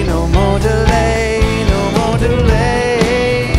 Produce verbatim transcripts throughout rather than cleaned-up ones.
no more delay, no more delay.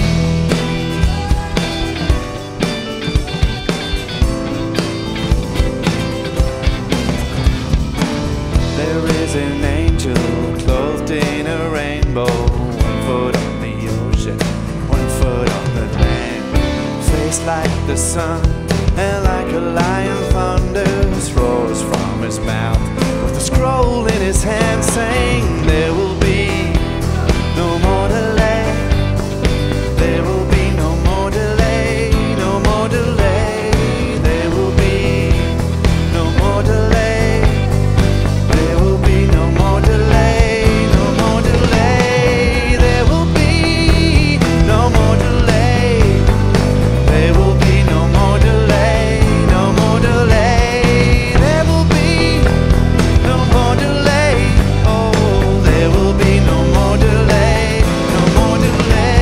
There is an angel clothed in a rainbow, one foot on the ocean, one foot on the land. Face like the sun, and like a lion thunders, roars from his mouth, with a scroll in his hand saying, there will be no more delay. There will be no more delay, no more delay. There will be no more delay. There will be no more delay, no more delay. There will be no more delay. There will be no more delay, no more delay. There will be no more delay. Oh, there will be no more delay, no more delay.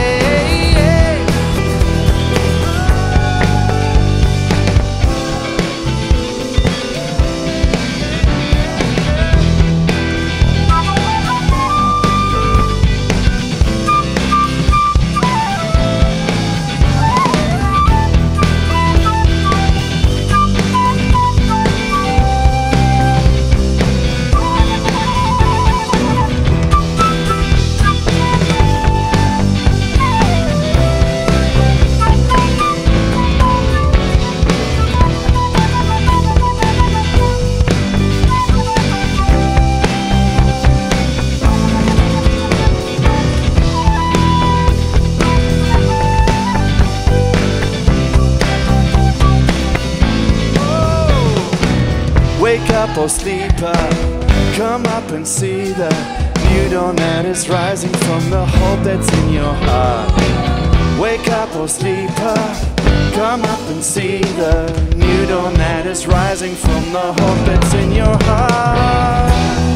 Wake up, oh sleeper, come up and see the new dawn that is rising from the hope that's in your heart. Wake up, oh sleeper, come up and see the new dawn that is rising from the hope that's in your heart.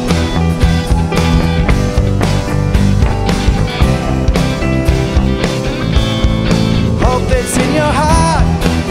Hope that's in your heart.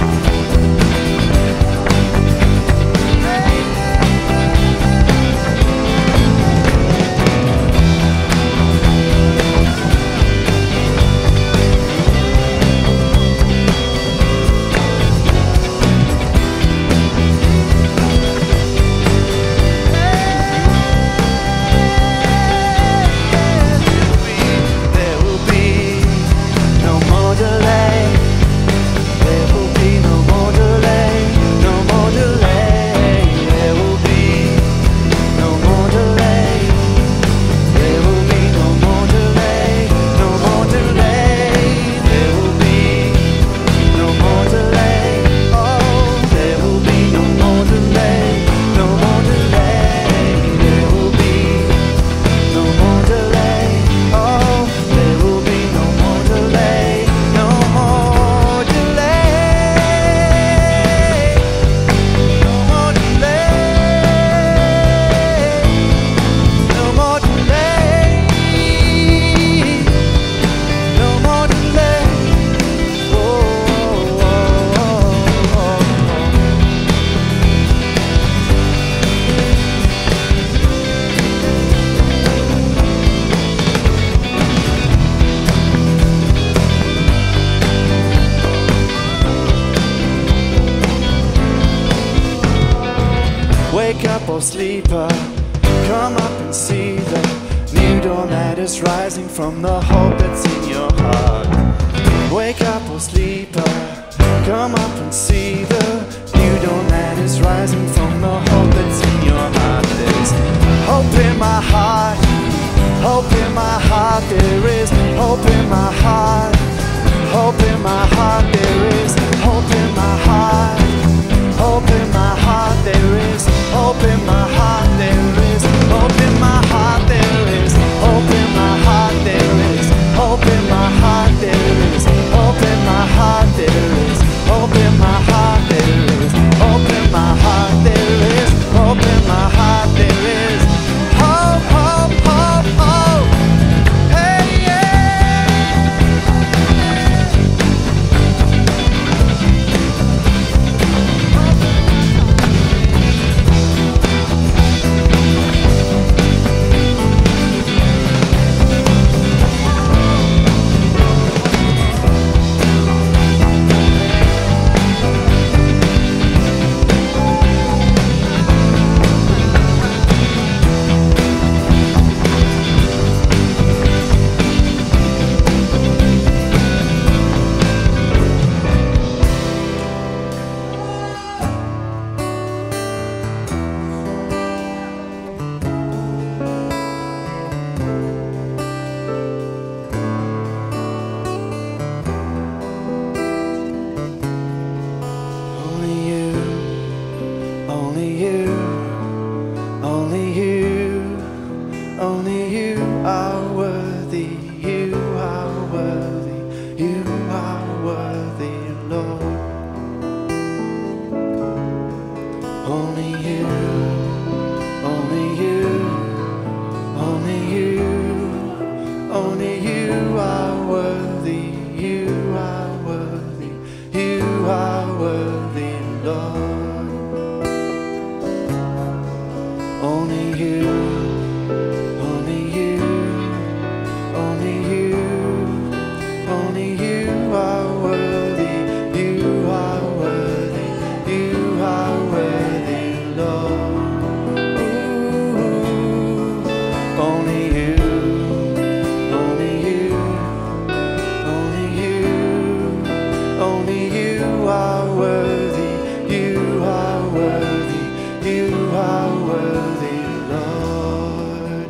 Wake up, oh sleeper, come up and see the new dawn that is rising from the hope that's in your heart. Wake up, oh sleeper, come up and see the new dawn that is rising from the hope that's in your heart. There's hope in my heart, hope in my heart. There is hope in my heart, hope in my heart. There is hope in my heart, hope in my heart. There is hope in my heart. There is hope in my heart. There is hope in my heart. There is hope in my heart. There is hope in my heart. There is hope in my heart. There is hope in my heart. There is hope in my heart. There is hope, hope, hope, hope. Hey, yeah. are worthy, you are worthy, you are worthy, Lord. Only you, only you, only you, only you are worthy, you are worthy, you are worthy, Lord. Only you, only you, only you, only you are worthy, you are worthy, you are worthy, Lord. Ooh, only you, only you, only you, only you are worthy, you are worthy, you are worthy, Lord.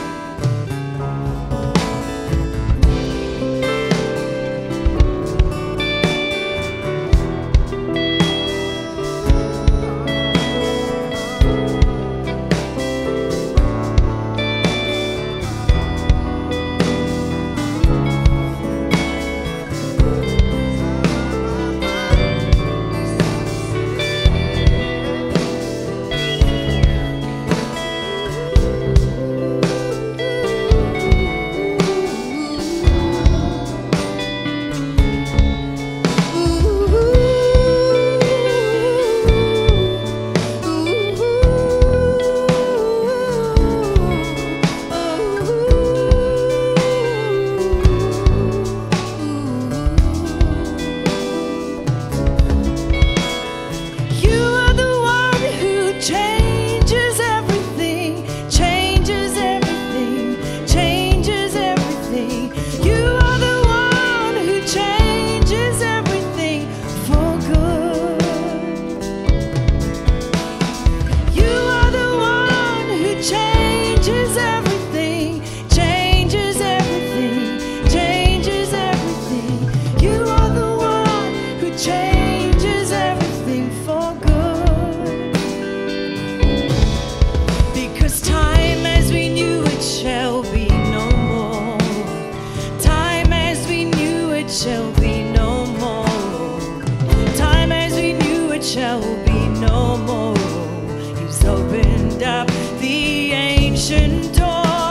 Shall be no more. Time as we knew it shall be no more. He's opened up the ancient door.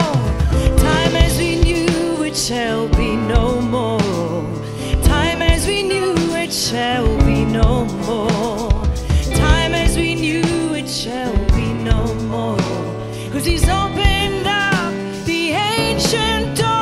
Time as we knew it shall be no more. Time as we knew it shall be no more. Time as we knew it shall be no more. 'Cause he's opened up the ancient door.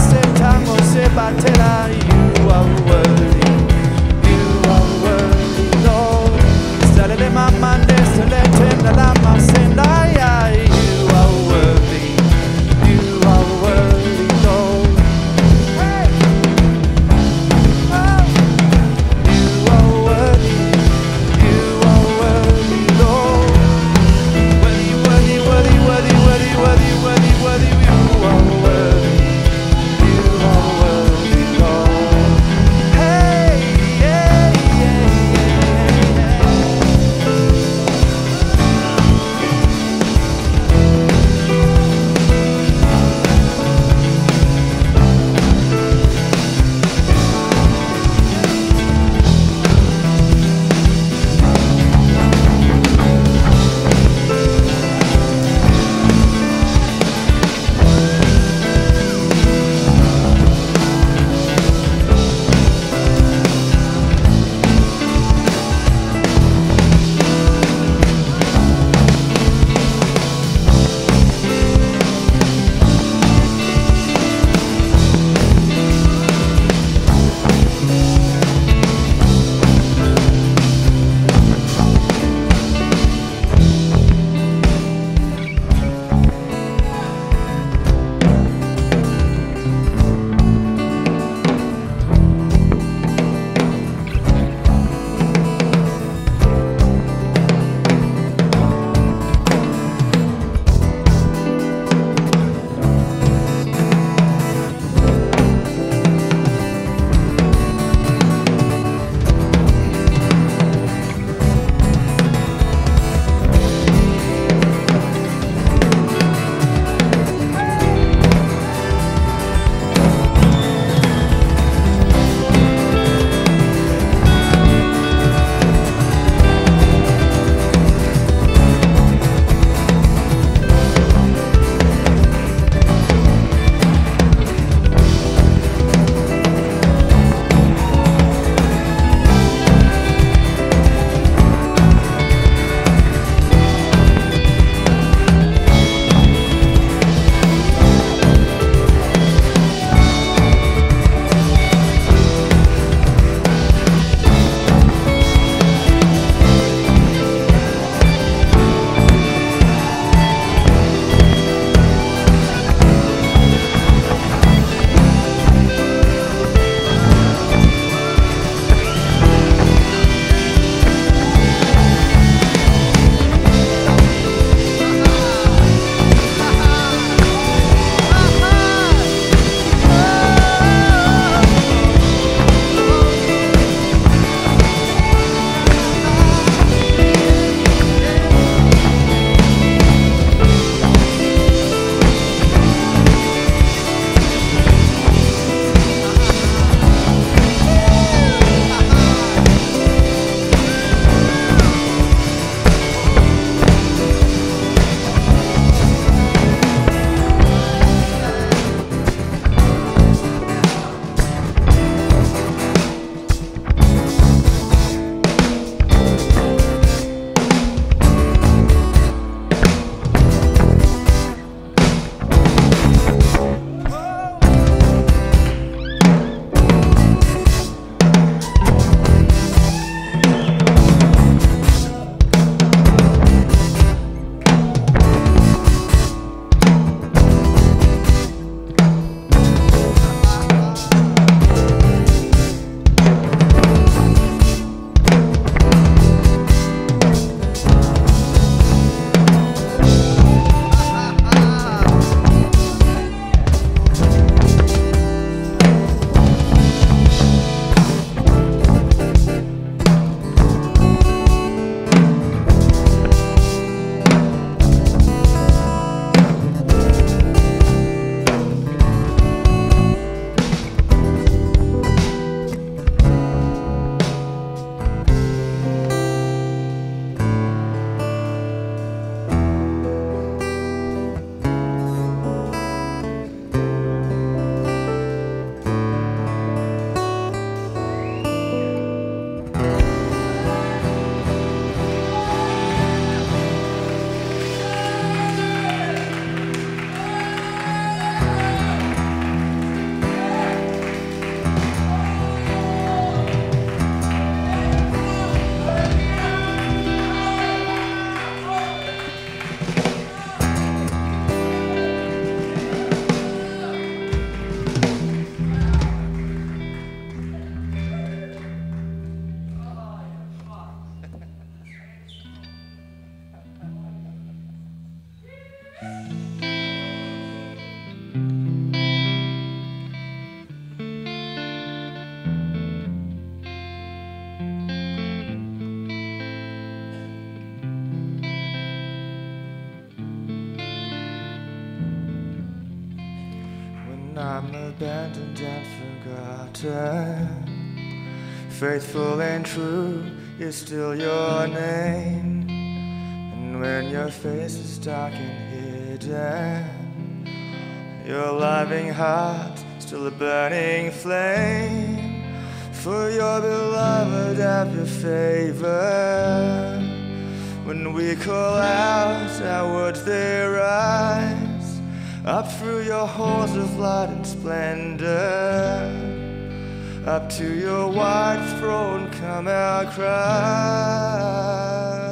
tango se batela. You are worthy, you are worthy, Lord. Salele mamande, sele tenda la masenda. You are worthy, you are worthy, Lord. Hey! Oh! You are worthy, you are worthy, Lord. Worthy, worthy, worthy, worthy, worthy, worthy, worthy, worthy, you are worthy. You are worthy, Lord. Hey, yeah, yeah, yeah, yeah. abandoned and forgotten. Faithful and true is still your name. And when your face is dark and hidden, your loving heart still a burning flame. For your beloved have your favor. When we call out, how would they rise up through your halls of light and splendor? Up to your white throne come our cry.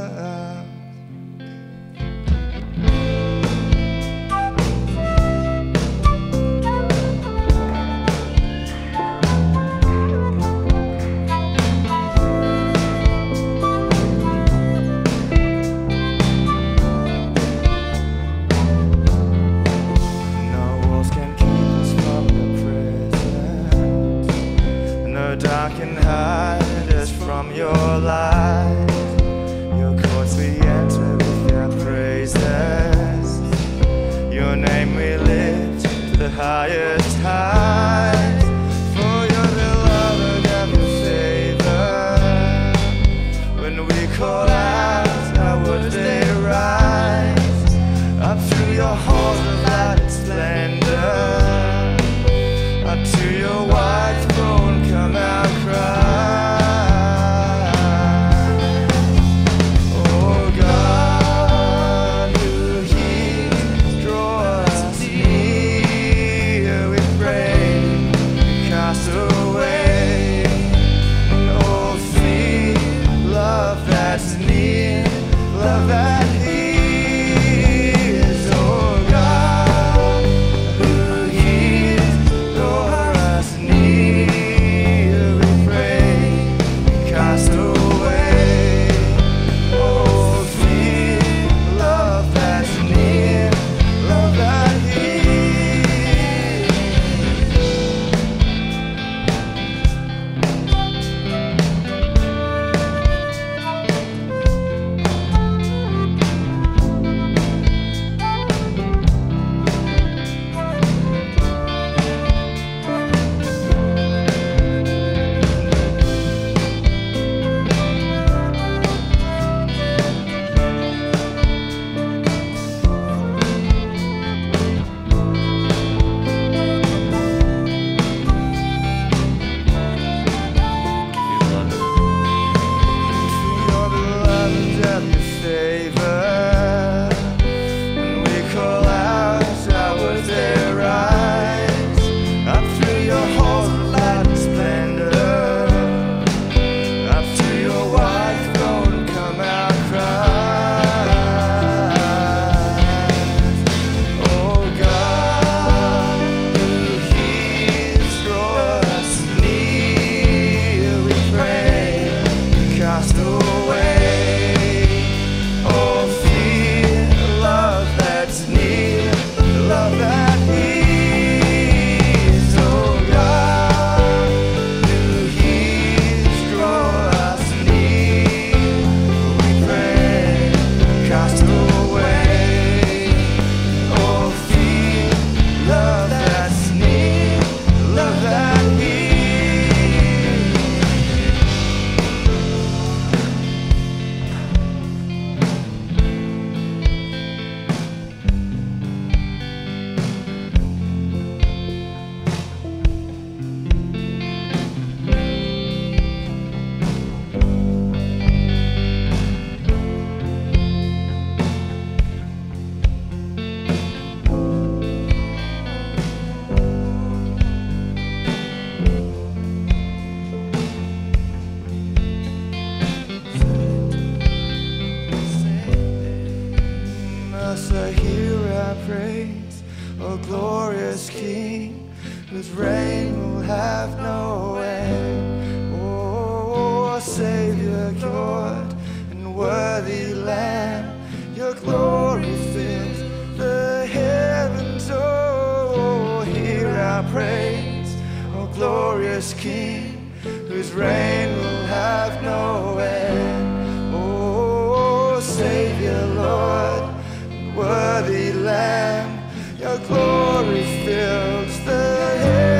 Dark and hide us from your light. Your courts we enter with our praises. Your name we lift to the highest heights. For your beloved have your favor. When we call out, how would they rise up through your halls of light and splendor? Up to your white throne come our cry. Oh God, who hears, draw us near, we pray, cast away all fear, love that's near, love that hears. Oh God, who hears, draw us near, we pray, cast away all fear, love that's near, love that hears. Your beloved have your favor. When we call out, how would they rise up through your halls of light and splendor? Up to your white throne come our cries. Oh God, who hears, draw us near, we pray, cast away all fear, love that's near, love that hears. Oh God, who hears, draw us near, we pray, cast away all fear, love that's near, love that hears. Must I hear our praise, O glorious King, whose reign will have no end? Oh, Savior, God, and worthy Lamb, your glory fills the heavens. Oh, hear our praise, O glorious King, whose reign will have no end. Oh, Savior, Lord, worthy Lamb, your glory fills the heavens.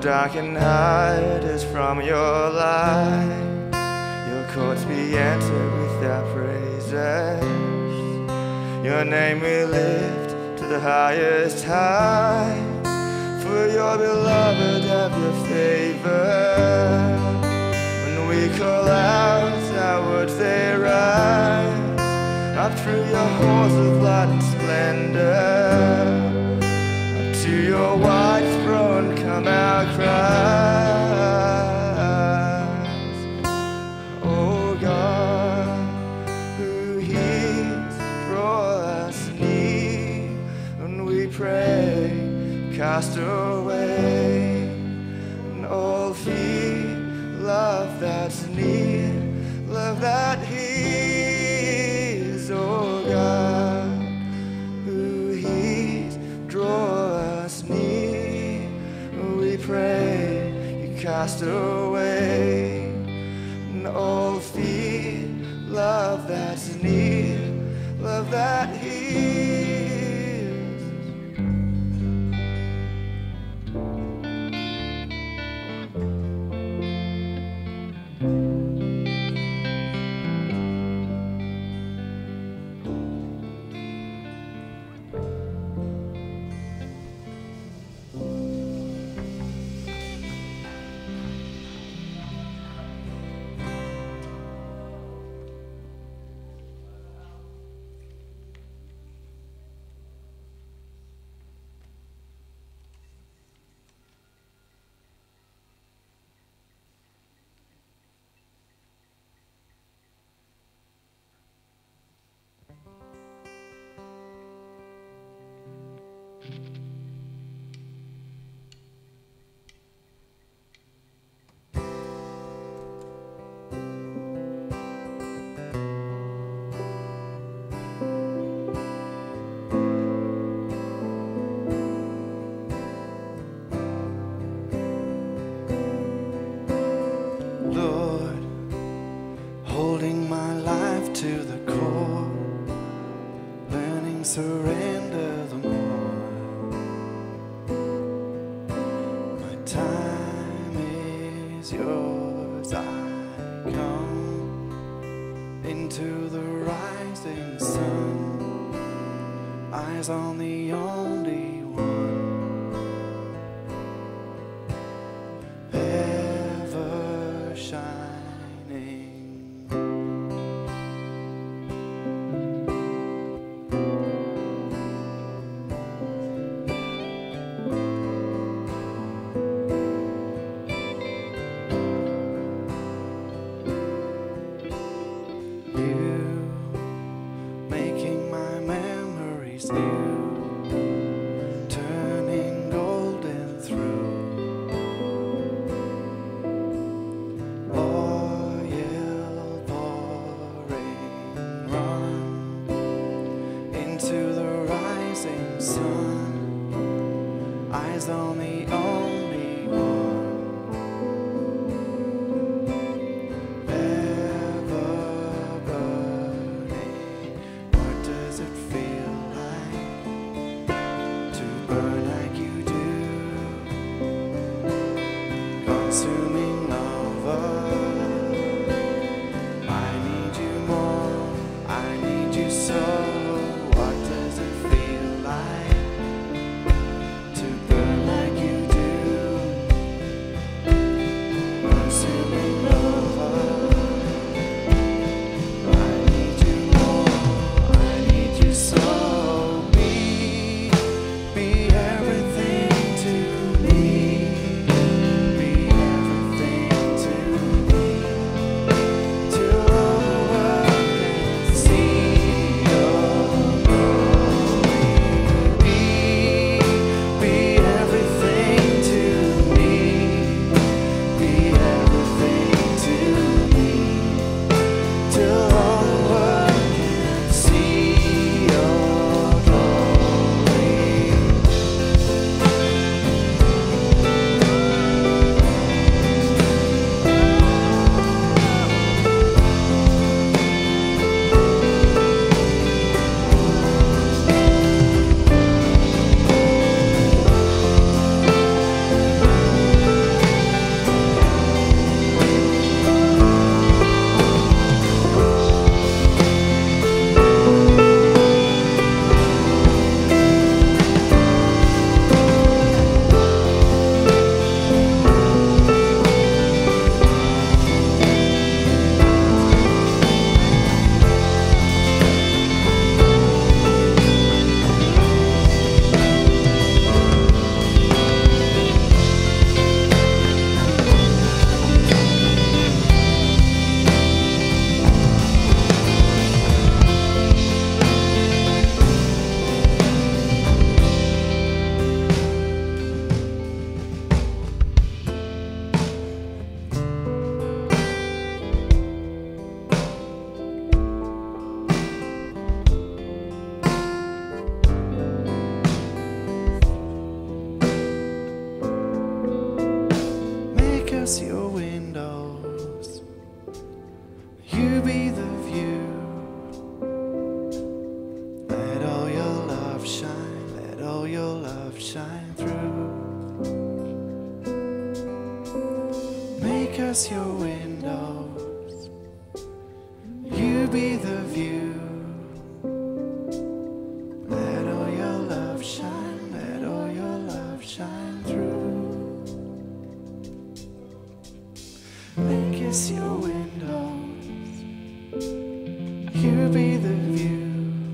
darken heart is from your light. Your courts be entered with our praises. Your name we lift to the highest height. For your beloved have your favor. When we call out, our words they rise up through your halls of light and splendor. Up to your white throne come our cries. Oh God, who hears, draw us near. When we pray, cast away and all fear. Love that's near, love that hears. Oh God, who hears, draw us near. We pray, you cast away and all fear. Love that's near, love that hears. Lord, holding my life to the core, learning surrender the more. My time is yours. I come into the rising sun, eyes on the only one. Oh us your windows. You be the view. Let all your love shine, let all your love shine through. Make us your windows. You be the view.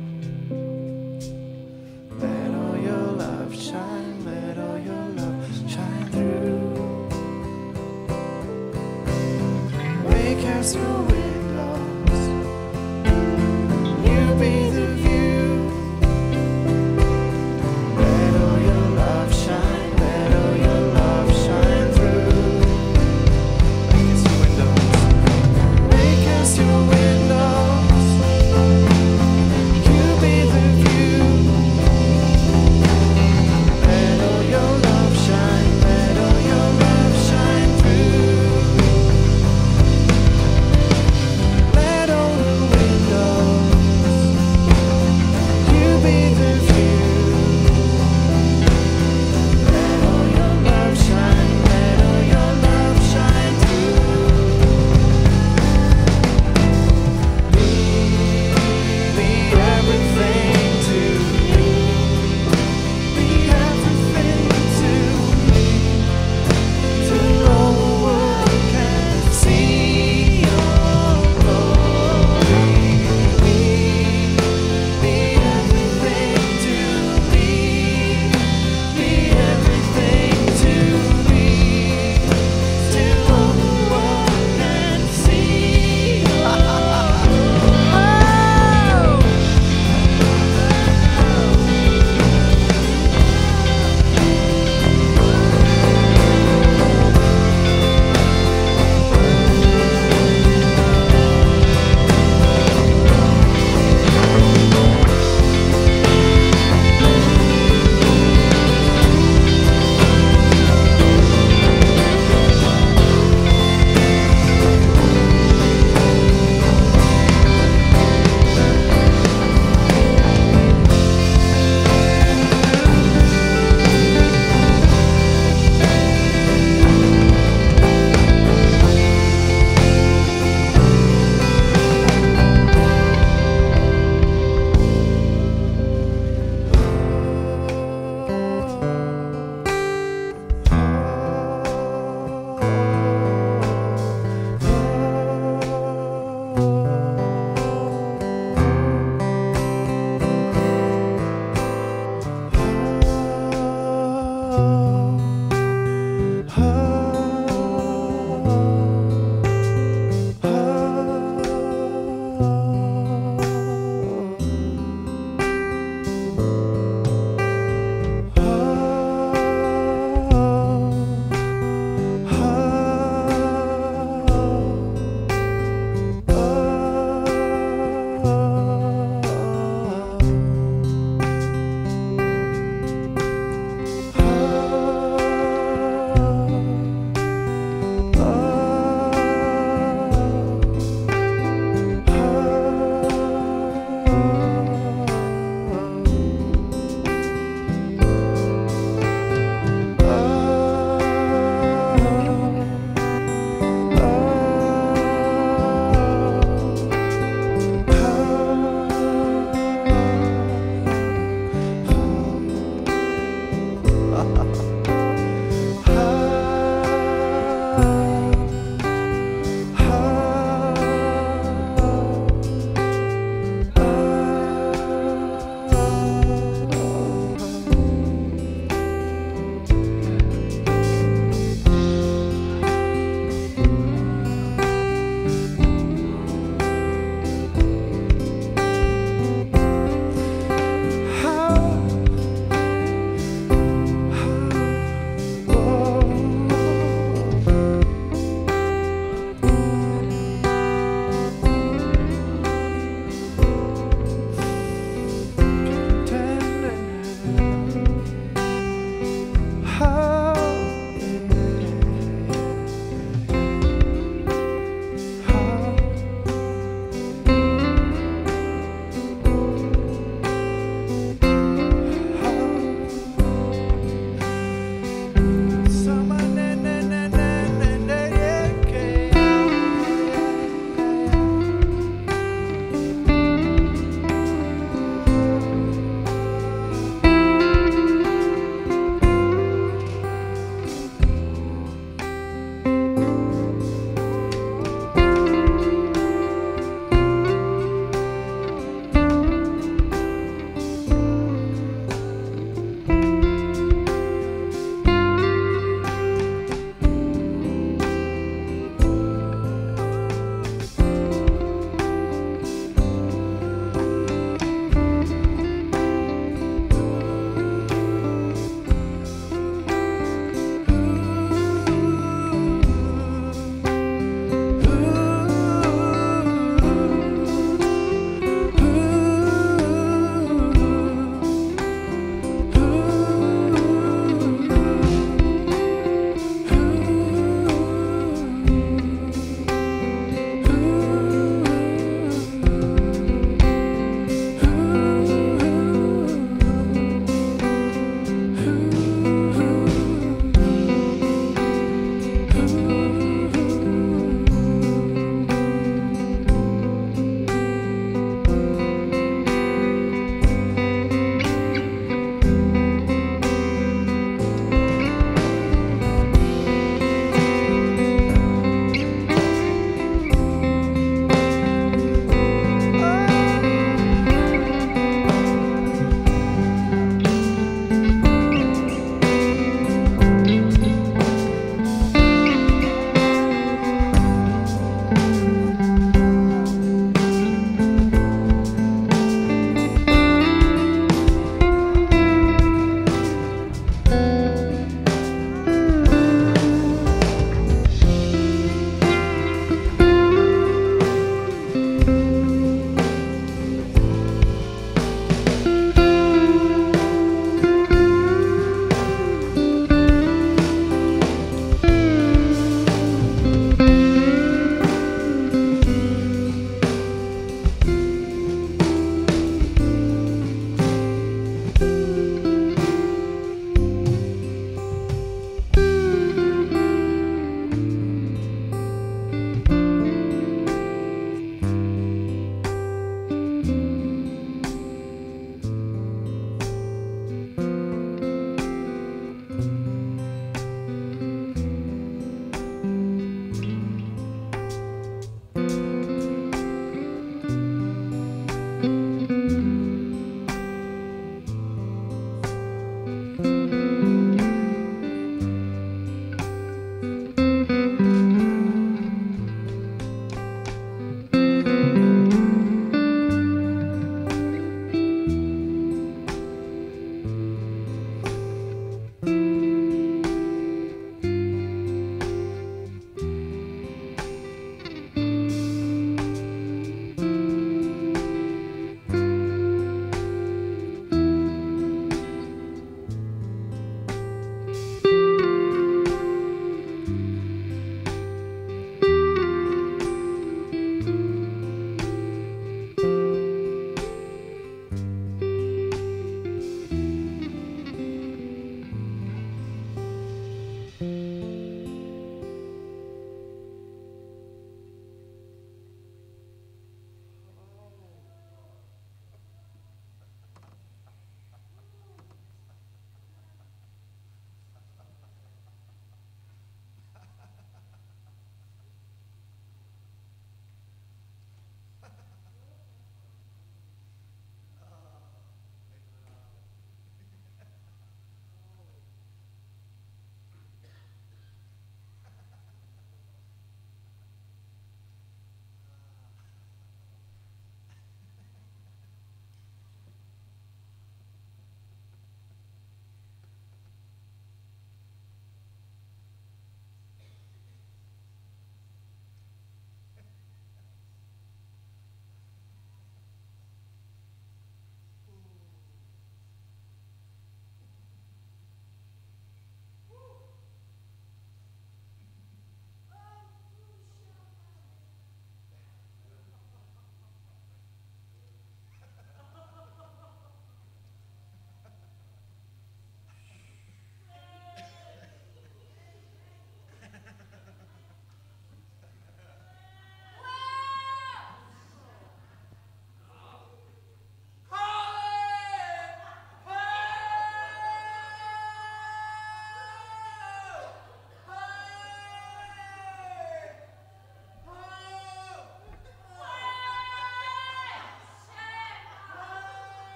Let all your love shine, let all your love shine through. Make us your windows. You be the view. Let all your love shine, let all your love shine through. Make us your windows. Make us your windows.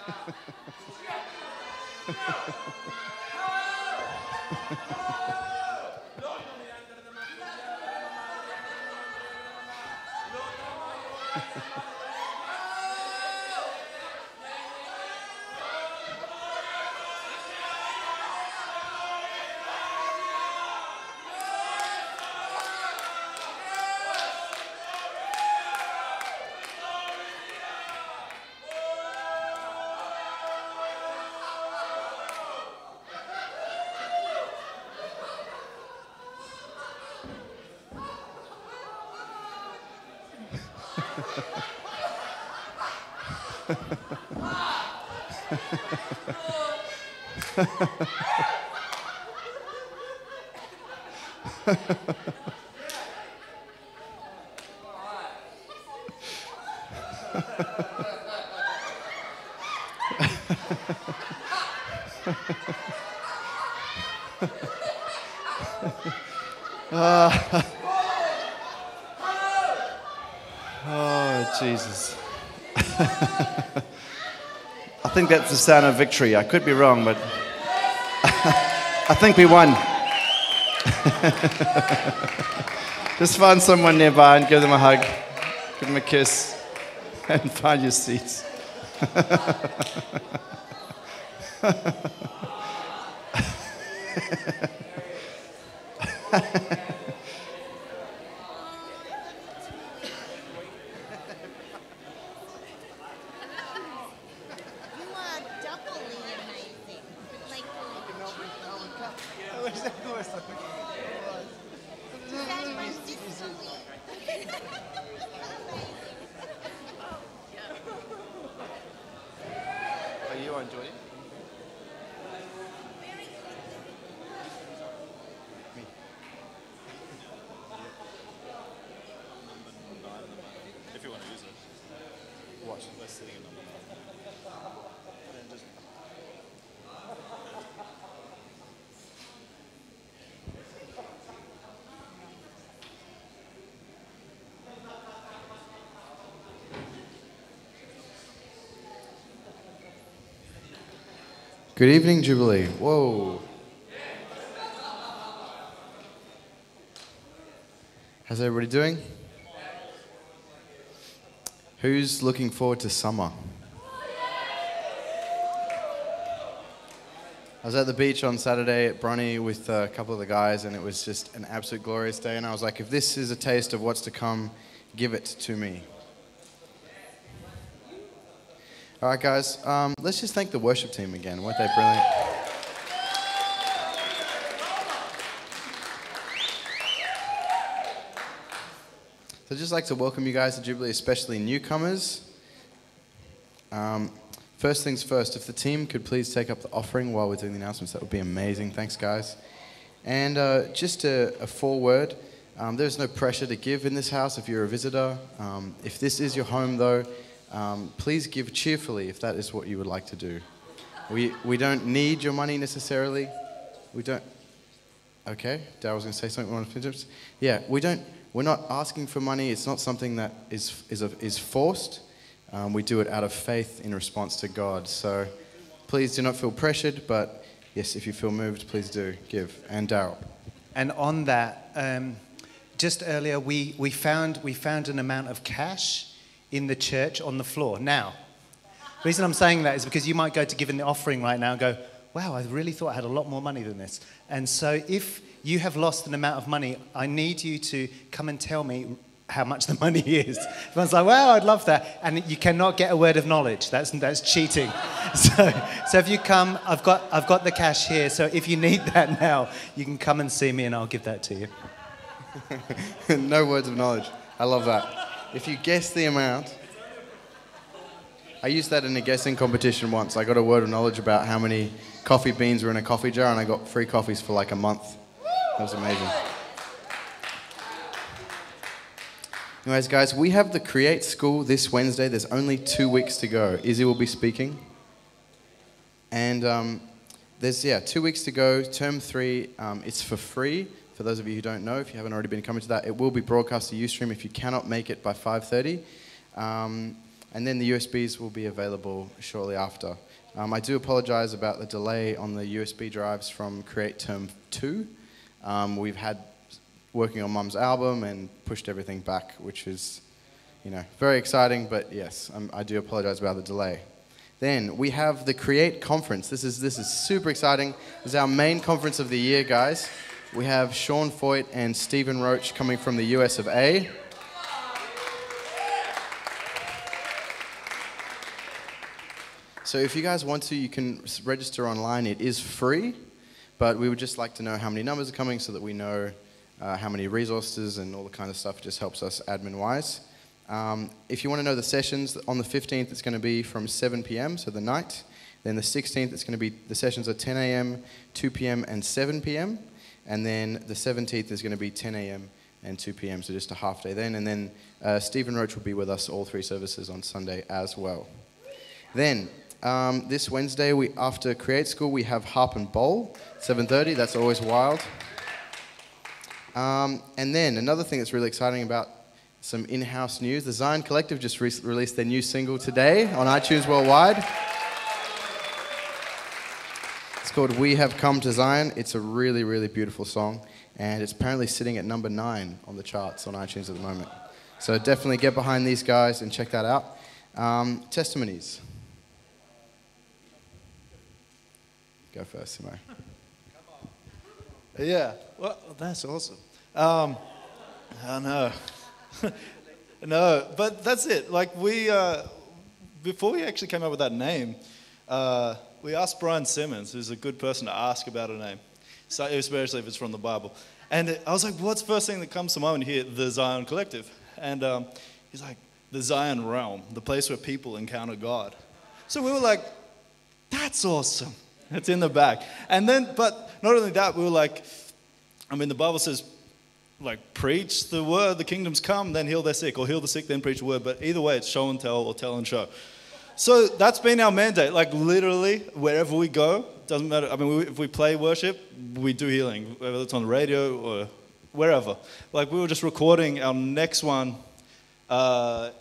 uh, oh, Jesus. I think that's the sound of victory. I could be wrong, but I think we won. Just find someone nearby and give them a hug, give them a kiss, and find your seats. Are you enjoying it? Me. If you want to use it. What? We're sitting in number nine. And just Good evening, Jubilee. Whoa. How's everybody doing? Who's looking forward to summer? I was at the beach on Saturday at Bronny with a couple of the guys, and it was just an absolute glorious day. And I was like, if this is a taste of what's to come, give it to me. All right, guys, um, let's just thank the worship team again. Weren't they brilliant? So I'd just like to welcome you guys to Jubilee, especially newcomers. Um, first things first, if the team could please take up the offering while we're doing the announcements, that would be amazing. Thanks, guys. And uh, just a, a foreword, um, there's no pressure to give in this house if you're a visitor. Um, if this is your home, though, Um, please give cheerfully if that is what you would like to do. We, we don't need your money necessarily. We don't... Okay, Darryl was going to say something. Want to finish? Yeah, we don't... We're not asking for money. It's not something that is, is, a, is forced. Um, we do it out of faith in response to God. So please do not feel pressured, but yes, if you feel moved, please do give. And Darryl. And on that, um, just earlier we, we, found, we found an amount of cash in the church on the floor. Now, the reason I'm saying that is because you might go to give in the offering right now and go, wow, I really thought I had a lot more money than this. And so if you have lost an amount of money, I need you to come and tell me how much the money is. Everyone's like, wow, I'd love that. And you cannot get a word of knowledge. That's, that's cheating. So, so if you come, I've got, I've got the cash here. So if you need that now, you can come and see me and I'll give that to you. No words of knowledge. I love that. If you guess the amount, I used that in a guessing competition once. I got a word of knowledge about how many coffee beans were in a coffee jar, and I got free coffees for like a month. That was amazing. Anyways, guys, we have the Create School this Wednesday. There's only two weeks to go. Izzy will be speaking. And um, there's, yeah, two weeks to go. Term three, um, it's for free. For those of you who don't know, if you haven't already been coming to that, it will be broadcast to Ustream if you cannot make it by five thirty. Um, and then the U S Bs will be available shortly after. Um, I do apologize about the delay on the U S B drives from Create Term two. Um, we've had working on Mum's album and pushed everything back, which is, you know, very exciting, but yes, um, I do apologize about the delay. Then we have the Create Conference. This is, this is super exciting. This is our main conference of the year, guys. We have Sean Foyt and Stephen Roach coming from the U S of A. So if you guys want to, you can register online. It is free, but we would just like to know how many numbers are coming so that we know uh, how many resources and all the kind of stuff. It just helps us admin-wise. Um, if you want to know the sessions, on the fifteenth it's going to be from seven p m, so the night. Then the sixteenth it's going to be, the sessions are ten a m, two p m and seven p m And then the seventeenth is going to be ten a m and two p m, so just a half day then. And then uh, Stephen Roach will be with us all three services on Sunday as well. Then, um, this Wednesday, we, after Create School, we have Harp and Bowl, seven thirty, that's always wild. Um, and then, another thing that's really exciting about some in-house news, the Zion Collective just re released their new single today on iTunes Worldwide. It's called We Have Come to Zion. It's a really, really beautiful song, and it's apparently sitting at number nine on the charts on iTunes at the moment. So definitely get behind these guys and check that out. Um, testimonies. Go first, Simo. Yeah, well, that's awesome. Um, I know. No, but that's it. Like we, uh, before we actually came up with that name, uh, we asked Brian Simmons, who's a good person to ask about a name, so especially if it's from the Bible. And I was like, what's the first thing that comes to mind when you hear the Zion Collective? And um, he's like, the Zion Realm, the place where people encounter God. So we were like, that's awesome. It's in the back. And then, but not only that, we were like, I mean, the Bible says, like, preach the word, the kingdom's come, then heal their sick, or heal the sick, then preach the word. But either way, it's show and tell or tell and show. So that's been our mandate. Like, literally, wherever we go, doesn't matter. I mean, we, if we play worship, we do healing, whether it's on the radio or wherever. Like, we were just recording our next one uh,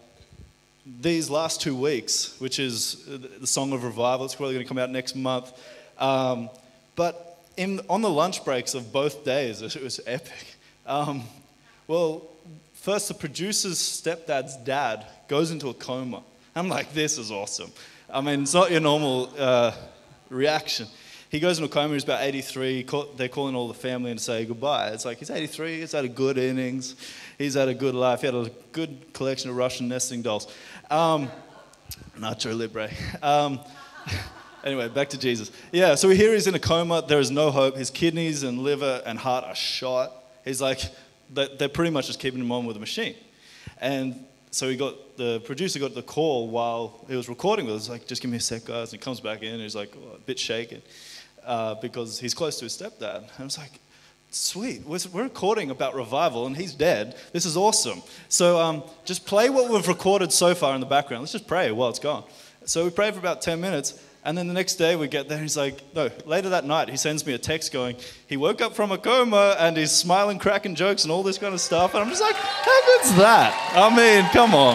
these last two weeks, which is the Song of Revival. It's probably going to come out next month. Um, but in, on the lunch breaks of both days, it was epic. Um, well, first the producer's stepdad's dad goes into a coma. I'm like, this is awesome. I mean, it's not your normal uh, reaction. He goes into a coma, he's about eighty-three, they're calling all the family in to say goodbye. It's like, he's eighty-three, he's had a good innings, he's had a good life, he had a good collection of Russian nesting dolls. Um, Nacho Libre. Um, Anyway, back to Jesus. Yeah, so we hear he's in a coma. There is no hope. His kidneys and liver and heart are shot. He's like, they're pretty much just keeping him on with a machine. And so he got, the producer got the call while he was recording with us. He's like, just give me a sec, guys. And he comes back in and he's like, oh, a bit shaken uh, because he's close to his stepdad. And I was like, sweet, we're, we're recording about revival and he's dead. This is awesome. So um, just play what we've recorded so far in the background. Let's just pray while it's gone. So we prayed for about ten minutes. And then the next day we get there, he's like, no, later that night he sends me a text going, he woke up from a coma and he's smiling, cracking jokes and all this kind of stuff. And I'm just like, how good's that? I mean, come on.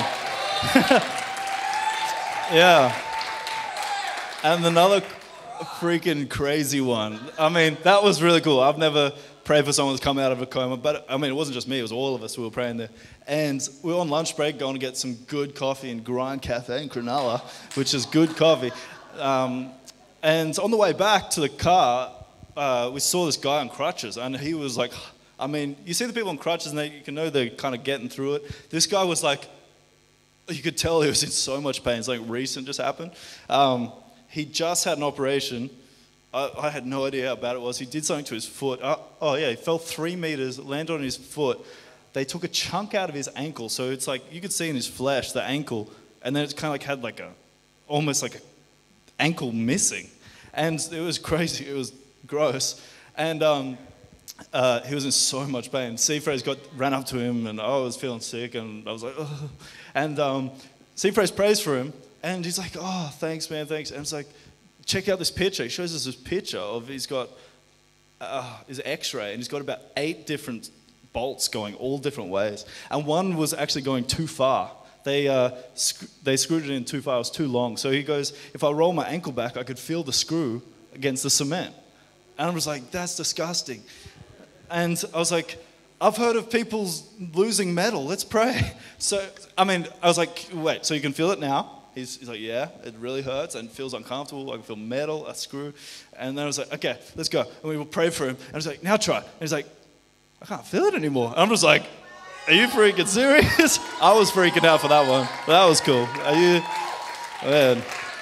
Yeah. And another freaking crazy one. I mean, that was really cool. I've never prayed for someone to come out of a coma, but I mean, it wasn't just me, it was all of us who were praying there. And we were on lunch break going to get some good coffee in Grind Cafe in Cronulla, which is good coffee. Um, and on the way back to the car, uh, we saw this guy on crutches, and he was like, I mean, you see the people on crutches, and they, you can know they're kind of getting through it. This guy was like, you could tell he was in so much pain. It's like recent just happened. Um, he just had an operation. I, I had no idea how bad it was. He did something to his foot. Uh, oh yeah, he fell three meters, landed on his foot. They took a chunk out of his ankle, so it's like you could see in his flesh the ankle, and then it's kind of like had like a, almost like a ankle missing, and it was crazy. It was gross, and um, uh, he was in so much pain. Seafraze got ran up to him, and I was feeling sick, and I was like, oh. And um, Seafraze prays for him, and he's like, oh, thanks, man, thanks. And it's like, check out this picture. He shows us this picture of he's got uh, his X-ray, and he's got about eight different bolts going all different ways, and one was actually going too far. they, uh, sc- they screwed it in too far. It was too long. So he goes, if I roll my ankle back, I could feel the screw against the cement. And I was like, that's disgusting. And I was like, I've heard of people losing metal. Let's pray. So, I mean, I was like, wait, so you can feel it now? He's, he's like, yeah, it really hurts and feels uncomfortable. I can feel metal, a screw. And then I was like, okay, let's go. And we will pray for him. And I was like, now try. And he's like, I can't feel it anymore. And I'm just like, are you freaking serious? I was freaking out for that one. But that was cool. Are you, man.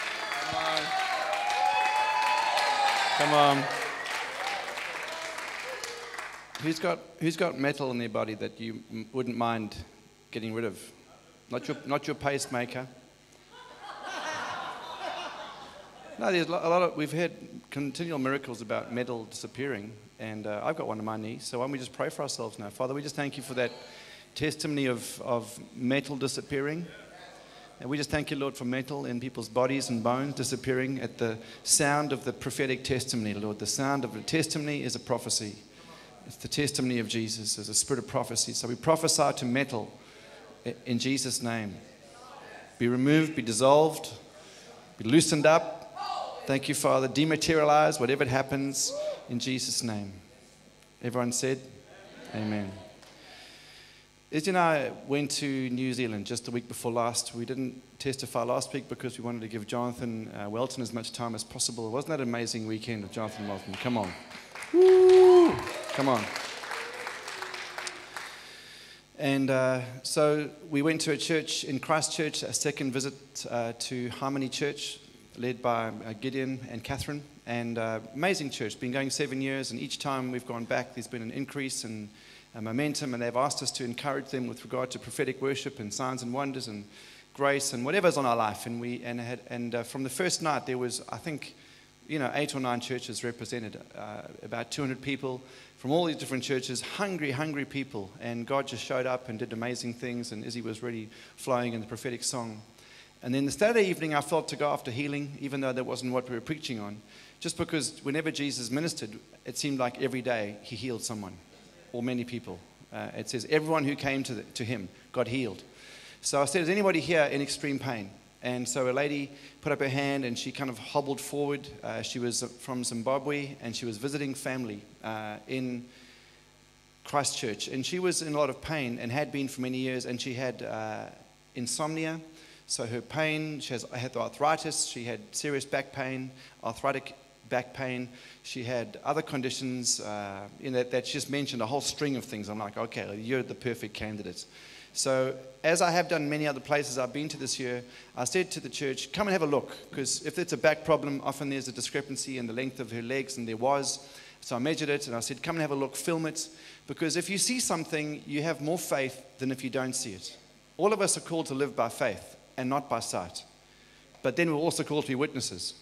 Come on. Who's got, who's got metal in their body that you m- wouldn't mind getting rid of? Not your, not your pacemaker. No, there's a lot of, we've heard continual miracles about metal disappearing, and uh, I've got one on my knee, so why don't we just pray for ourselves now? Father, we just thank you for that testimony of, of metal disappearing. And we just thank you, Lord, for metal in people's bodies and bones disappearing at the sound of the prophetic testimony, Lord. The sound of a testimony is a prophecy. It's the testimony of Jesus as a spirit of prophecy. So we prophesy to metal in Jesus' name. Be removed, be dissolved, be loosened up. Thank you, Father. Dematerialize, whatever it happens, in Jesus' name. Everyone said, amen. Izzy and I went to New Zealand just the week before last. We didn't testify last week because we wanted to give Jonathan uh, Welton as much time as possible. Wasn't that an amazing weekend with Jonathan Welton? Come on. Woo! Come on. And uh, so we went to a church in Christchurch, a second visit uh, to Harmony Church, led by uh, Gideon and Catherine. And uh, amazing church, been going seven years, and each time we've gone back, there's been an increase in uh, momentum, and they've asked us to encourage them with regard to prophetic worship and signs and wonders and grace and whatever's on our life. And we and had, and uh, from the first night, there was, I think, you know, eight or nine churches represented, uh, about two hundred people from all these different churches, hungry, hungry people. And God just showed up and did amazing things, and Izzy was really flowing in the prophetic song. And then the Saturday evening, I felt to go after healing, even though that wasn't what we were preaching on, just because whenever Jesus ministered, it seemed like every day he healed someone, or many people. Uh, it says everyone who came to, the, to him got healed. So I said, is anybody here in extreme pain? And so a lady put up her hand, and she kind of hobbled forward. Uh, she was from Zimbabwe, and she was visiting family uh, in Christchurch. And she was in a lot of pain and had been for many years, and she had uh, insomnia. So her pain, she has, had arthritis, she had serious back pain, arthritic back pain. She had other conditions uh, in that, that she just mentioned a whole string of things. I'm like, okay, you're the perfect candidate. So as I have done many other places I've been to this year, I said to the church, come and have a look, because if it's a back problem, often there's a discrepancy in the length of her legs, and there was. So I measured it, and I said, come and have a look, film it, because if you see something, you have more faith than if you don't see it. All of us are called to live by faith and not by sight. But then we're also called to be witnesses.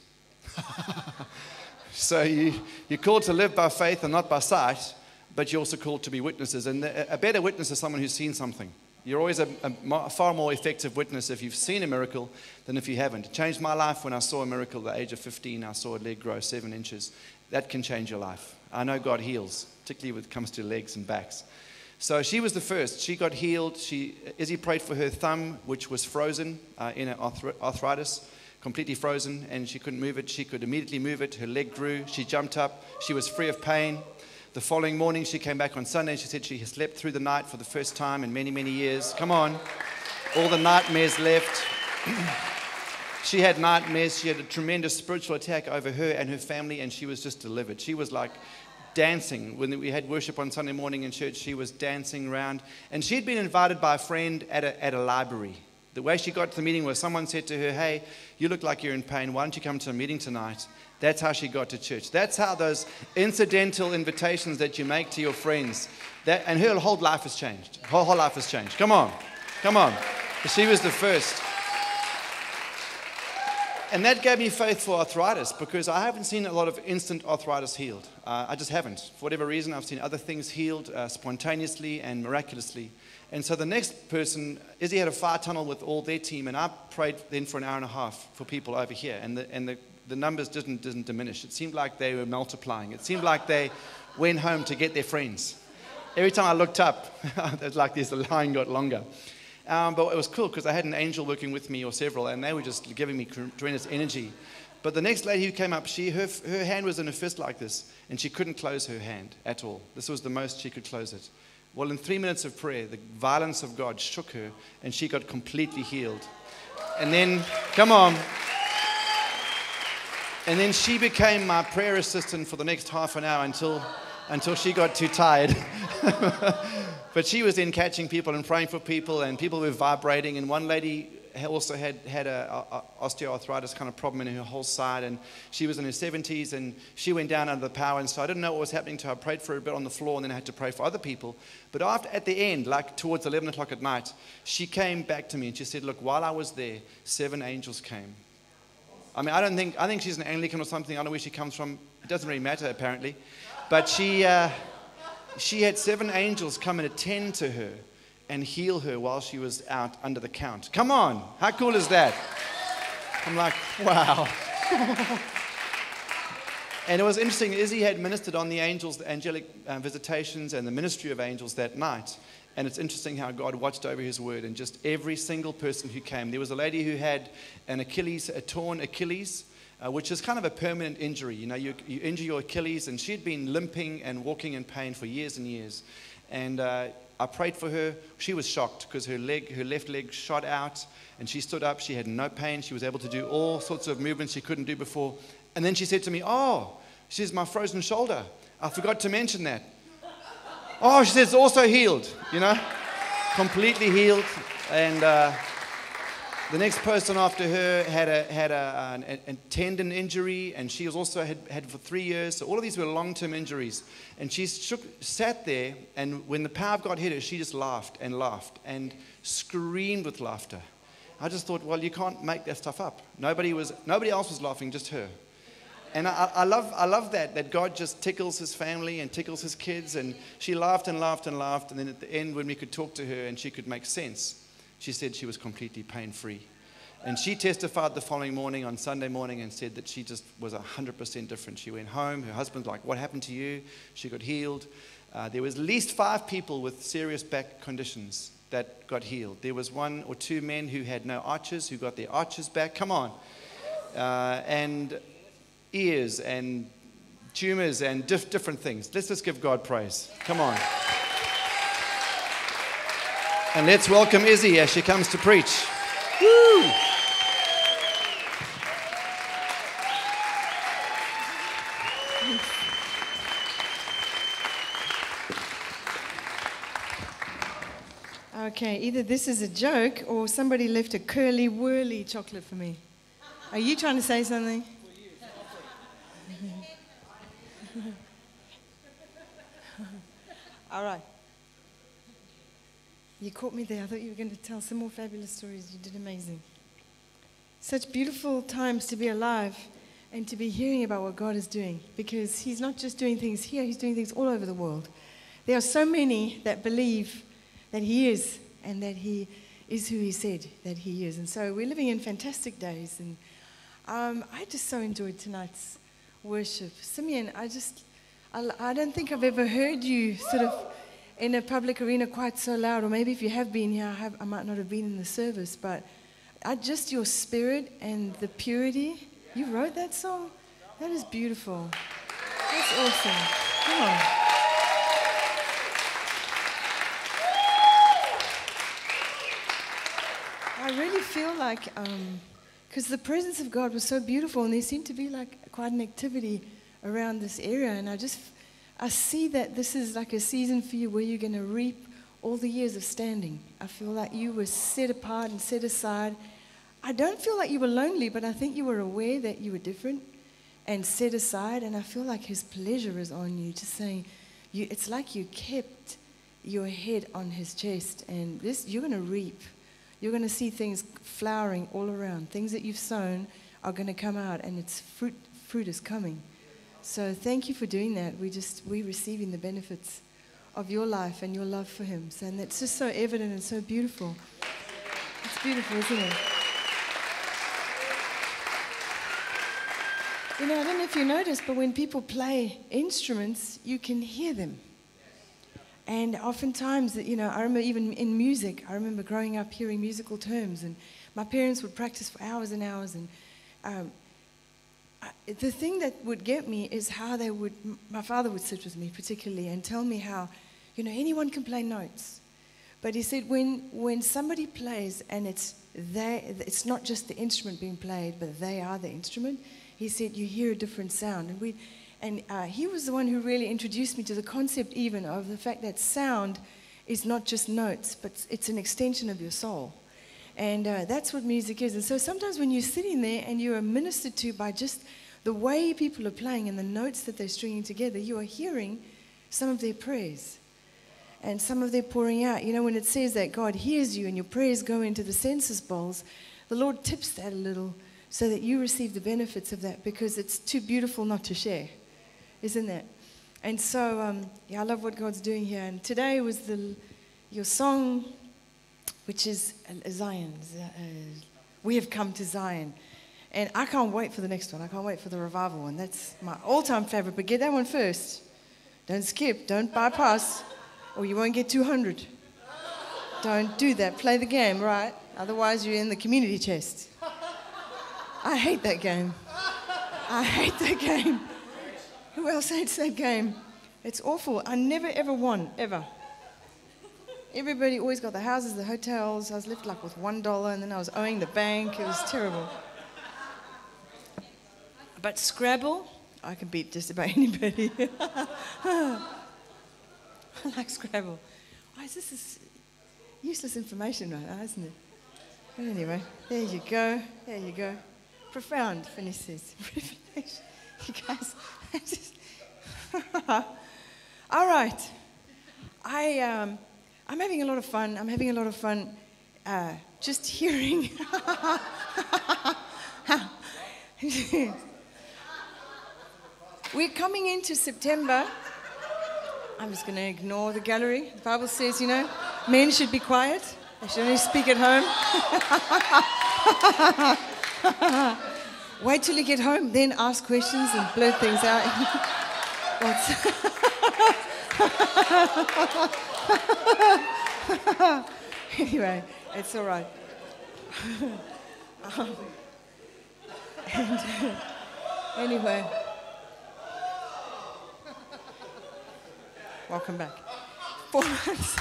So you, you're called to live by faith and not by sight, but you're also called to be witnesses. And a better witness is someone who's seen something. You're always a, a far more effective witness if you've seen a miracle than if you haven't. It changed my life when I saw a miracle at the age of fifteen. I saw a leg grow seven inches. That can change your life. I know God heals, particularly when it comes to legs and backs. So she was the first. She got healed. She, Izzy prayed for her thumb, which was frozen uh, in an arthritis, completely frozen, and she couldn't move it. She could immediately move it. Her leg grew. She jumped up. She was free of pain. The following morning, she came back on Sunday, and she said she had slept through the night for the first time in many, many years. Come on. All the nightmares left. She had nightmares. She had a tremendous spiritual attack over her and her family, and she was just delivered. She was like dancing. When we had worship on Sunday morning in church, she was dancing around. And she'd been invited by a friend at a, at a library. The way she got to the meeting was someone said to her, hey, you look like you're in pain. Why don't you come to a meeting tonight? That's how she got to church. That's how those incidental invitations that you make to your friends, that, and her whole life has changed. Her whole life has changed. Come on. Come on. She was the first. And that gave me faith for arthritis, because I haven't seen a lot of instant arthritis healed. Uh, I just haven't. For whatever reason, I've seen other things healed uh, spontaneously and miraculously. And so the next person, Izzy had a fire tunnel with all their team, and I prayed then for an hour and a half for people over here. And the, and the, the numbers didn't, didn't diminish. It seemed like they were multiplying. It seemed like they went home to get their friends. Every time I looked up, it was like this, the line got longer. Um, but it was cool because I had an angel working with me or several, and they were just giving me tremendous energy. But the next lady who came up, she her, her hand was in a fist like this, and she couldn't close her hand at all. This was the most she could close it. Well, in three minutes of prayer, the violence of God shook her, and she got completely healed. And then, come on. And then she became my prayer assistant for the next half an hour until, until she got too tired. But she was then catching people and praying for people, and people were vibrating. And one lady also had, had a, a osteoarthritis kind of problem in her whole side, and she was in her seventies, and she went down under the power. And so I didn't know what was happening to her. I prayed for her a bit on the floor, and then I had to pray for other people. But after, at the end, like towards eleven o'clock at night, she came back to me and she said, look, while I was there, seven angels came. I mean, I don't think, I think she's an Anglican or something. I don't know where she comes from. It doesn't really matter, apparently. But she, uh, she had seven angels come and attend to her and heal her while she was out under the count. Come on. How cool is that? I'm like, wow. And it was interesting. Izzy had ministered on the angels, the angelic uh, visitations and the ministry of angels that night. And it's interesting how God watched over his word, and just every single person who came. There was a lady who had an Achilles, a torn Achilles, uh, which is kind of a permanent injury. You know, you, you injure your Achilles, and she'd been limping and walking in pain for years and years. And uh, I prayed for her. She was shocked because her leg, her left leg shot out, and she stood up. She had no pain. She was able to do all sorts of movements she couldn't do before. And then she said to me, oh, she says, my frozen shoulder. I forgot to mention that. Oh, she says, it's also healed, you know, completely healed. And uh, the next person after her had a had a, an, a tendon injury, and she was also had had for three years. So all of these were long-term injuries. And she shook, sat there, and when the power of God hit her, she just laughed and laughed and screamed with laughter. I just thought, well, you can't make that stuff up. Nobody was, nobody else was laughing, just her. And I, I love I love that, that God just tickles his family and tickles his kids. And she laughed and laughed and laughed. And then at the end, when we could talk to her and she could make sense, she said she was completely pain-free. And she testified the following morning, on Sunday morning, and said that she just was one hundred percent different. She went home. Her husband's like, what happened to you? She got healed. Uh, there was at least five people with serious back conditions that got healed. There was one or two men who had no arches, who got their arches back. Come on. Uh, and... ears and tumors and diff different things. Let's just give God praise. Come on. And let's welcome Izzy as she comes to preach. Woo! Okay, either this is a joke or somebody left a curly whirly chocolate for me. Are you trying to say something? All right. You caught me there. I thought you were going to tell some more fabulous stories. You did amazing. Such beautiful times to be alive and to be hearing about what God is doing, because he's not just doing things here, he's doing things all over the world. There are so many that believe that he is, and that he is who he said that he is. And so we're living in fantastic days. And um, I just so enjoyed tonight's worship. Simeon, I just... I, I don't think I've ever heard you sort of in a public arena quite so loud, or maybe if you have been here, I, have, I might not have been in the service, but I, just your spirit and the purity. You wrote that song? That is beautiful. That's awesome. Come on. I really feel like, because um, the presence of God was so beautiful, and there seemed to be like quite an activity around this area, and I just, I see that this is like a season for you where you're going to reap all the years of standing. I feel like you were set apart and set aside. I don't feel like you were lonely, but I think you were aware that you were different and set aside, and I feel like his pleasure is on you, just saying, you, it's like you kept your head on his chest, and this, you're going to reap. You're going to see things flowering all around. Things that you've sown are going to come out, and its fruit, fruit is coming. So thank you for doing that. We just, we're receiving the benefits of your life and your love for him. So, and it's just so evident and so beautiful. It's beautiful, isn't it? You know, I don't know if you noticed, but when people play instruments, you can hear them. And oftentimes, you know, I remember even in music, I remember growing up hearing musical terms, and my parents would practice for hours and hours. And um, I, the thing that would get me is how they would, my father would sit with me particularly and tell me how, you know, anyone can play notes. But he said when, when somebody plays and it's, they, it's not just the instrument being played, but they are the instrument, he said you hear a different sound. And we. And uh, he was the one who really introduced me to the concept even of the fact that sound is not just notes, but it's an extension of your soul. And uh, that's what music is. And so sometimes when you're sitting there and you are ministered to by just the way people are playing and the notes that they're stringing together, you are hearing some of their prayers and some of their pouring out. You know, when it says that God hears you and your prayers go into the census bowls, the Lord tips that a little so that you receive the benefits of that, because it's too beautiful not to share. Isn't it? And so, um, yeah, I love what God's doing here. And today was the your song, which is uh, Zion. Uh, we have come to Zion. And I can't wait for the next one. I can't wait for the revival one. That's my all-time favorite. But get that one first. Don't skip. Don't bypass, or you won't get two hundred. Don't do that. Play the game, right? Otherwise, you're in the community chest. I hate that game. I hate that game. Who else hates that game? It's awful. I never ever won, ever. Everybody always got the houses, the hotels. I was left like with one dollar, and then I was owing the bank. It was terrible. But Scrabble, I can beat just about anybody. I like Scrabble. Why is this is useless information right now, isn't it? But anyway, there you go. There you go. Profound, Finney says. Revelation. You guys, I just all right. I, um, I'm having a lot of fun. I'm having a lot of fun uh, just hearing. We're coming into September. I'm just going to ignore the gallery. The Bible says, you know, men should be quiet. They should only speak at home. Wait till you get home, then ask questions and blurt things out. What's anyway, it's all right. um, and, uh, anyway, welcome back. Four months.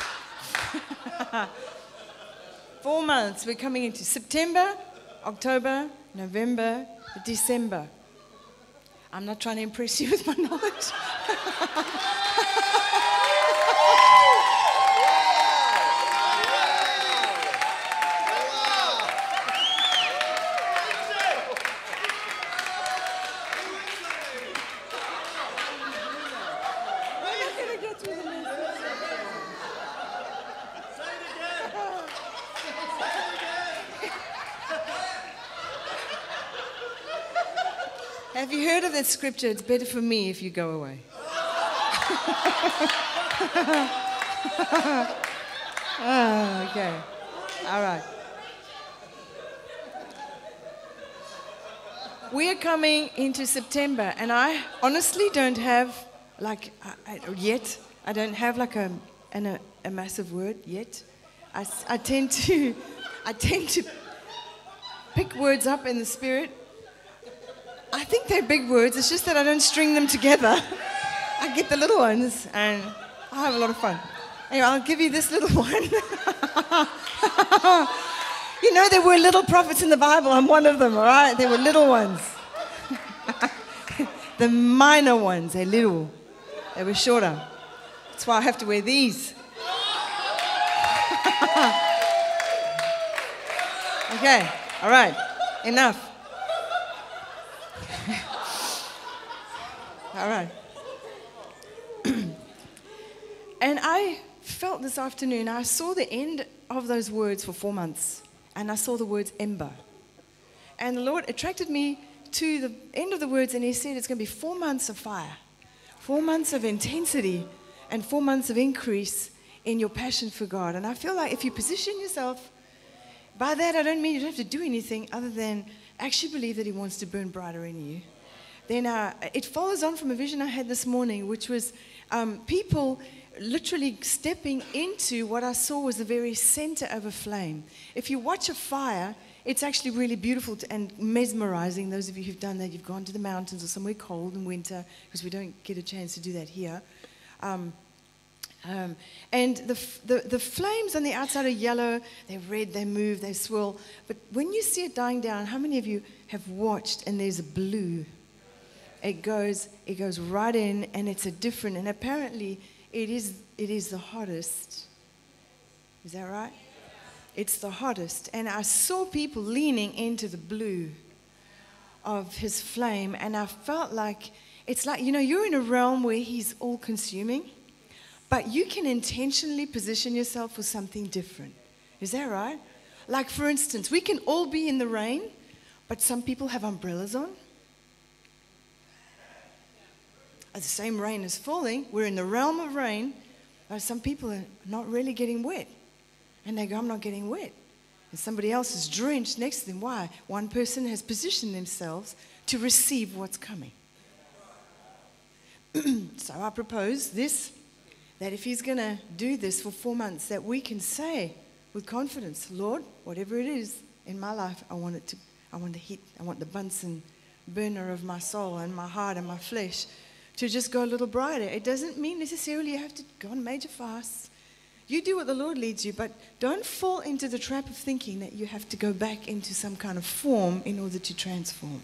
Four months. We're coming into September, October, November, December. I'm not trying to impress you with my knowledge. Have you heard of that scripture? It's better for me if you go away. Oh, okay. All right. We are coming into September, and I honestly don't have, like, I, I, yet, I don't have like a, an, a, a massive word yet. I, I tend to, I tend to pick words up in the spirit. I think they're big words, it's just that I don't string them together. I get the little ones and I have a lot of fun. Anyway, I'll give you this little one. You know, there were little prophets in the Bible. I'm one of them, all right? There were little ones. The minor ones, they're little. They were shorter. That's why I have to wear these. Okay, all right, enough. All right. And I felt this afternoon, I saw the end of those words for four months, and I saw the words ember. And the Lord attracted me to the end of the words, and He said it's going to be four months of fire, four months of intensity, and four months of increase in your passion for God. And I feel like if you position yourself, by that I don't mean you don't have to do anything other than actually believe that He wants to burn brighter in you. Then uh, it follows on from a vision I had this morning, which was um, people literally stepping into what I saw was the very center of a flame. If you watch a fire, it's actually really beautiful to, and mesmerizing. Those of you who've done that, you've gone to the mountains or somewhere cold in winter, because we don't get a chance to do that here. Um, um, and the, f- the, the flames on the outside are yellow, they're red, they move, they swirl. But when you see it dying down, how many of you have watched and there's a blue? It goes, it goes right in, and it's a different, and apparently it is, it is the hottest. Is that right? It's the hottest. And I saw people leaning into the blue of his flame, and I felt like, it's like, you know, you're in a realm where he's all-consuming, but you can intentionally position yourself for something different. Is that right? Like, for instance, we can all be in the rain, but some people have umbrellas on. The same rain is falling. We're in the realm of rain, but some people are not really getting wet. And they go, I'm not getting wet. And somebody else is drenched next to them. Why? One person has positioned themselves to receive what's coming. So I propose this, that if he's going to do this for four months, that we can say with confidence, Lord, whatever it is in my life, I want it to, I want to hit, I want the Bunsen burner of my soul and my heart and my flesh to just go a little brighter. It doesn't mean necessarily you have to go on major fasts. You do what the Lord leads you, but don't fall into the trap of thinking that you have to go back into some kind of form in order to transform.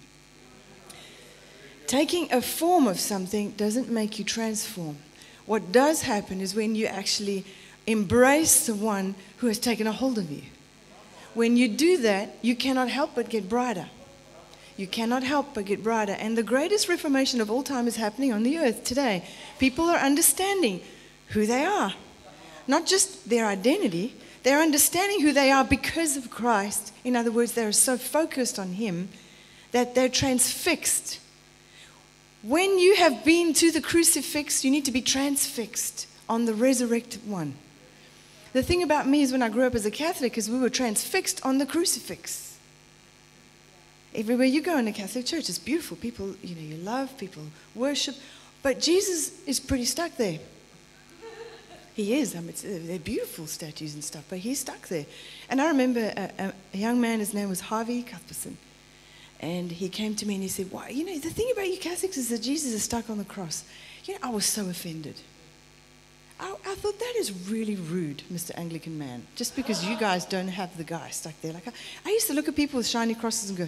Taking a form of something doesn't make you transform. What does happen is when you actually embrace the one who has taken a hold of you. When you do that, you cannot help but get brighter. You cannot help but get brighter. And the greatest reformation of all time is happening on the earth today. People are understanding who they are. Not just their identity, they're understanding who they are because of Christ. In other words, they're so focused on him that they're transfixed. When you have been to the crucifix, you need to be transfixed on the resurrected one. The thing about me is when I grew up as a Catholic is we were transfixed on the crucifix. Everywhere you go in a Catholic church, it's beautiful. People, you know, you love, people worship. But Jesus is pretty stuck there. He is. I mean, it's, they're beautiful statues and stuff, but he's stuck there. And I remember a, a young man, his name was Harvey Cuthbertson. And he came to me and he said, "Why, you know, the thing about you Catholics is that Jesus is stuck on the cross." You know, I was so offended. I, I thought, that is really rude, Mister Anglican man, just because you guys don't have the guy stuck there. Like I, I used to look at people with shiny crosses and go,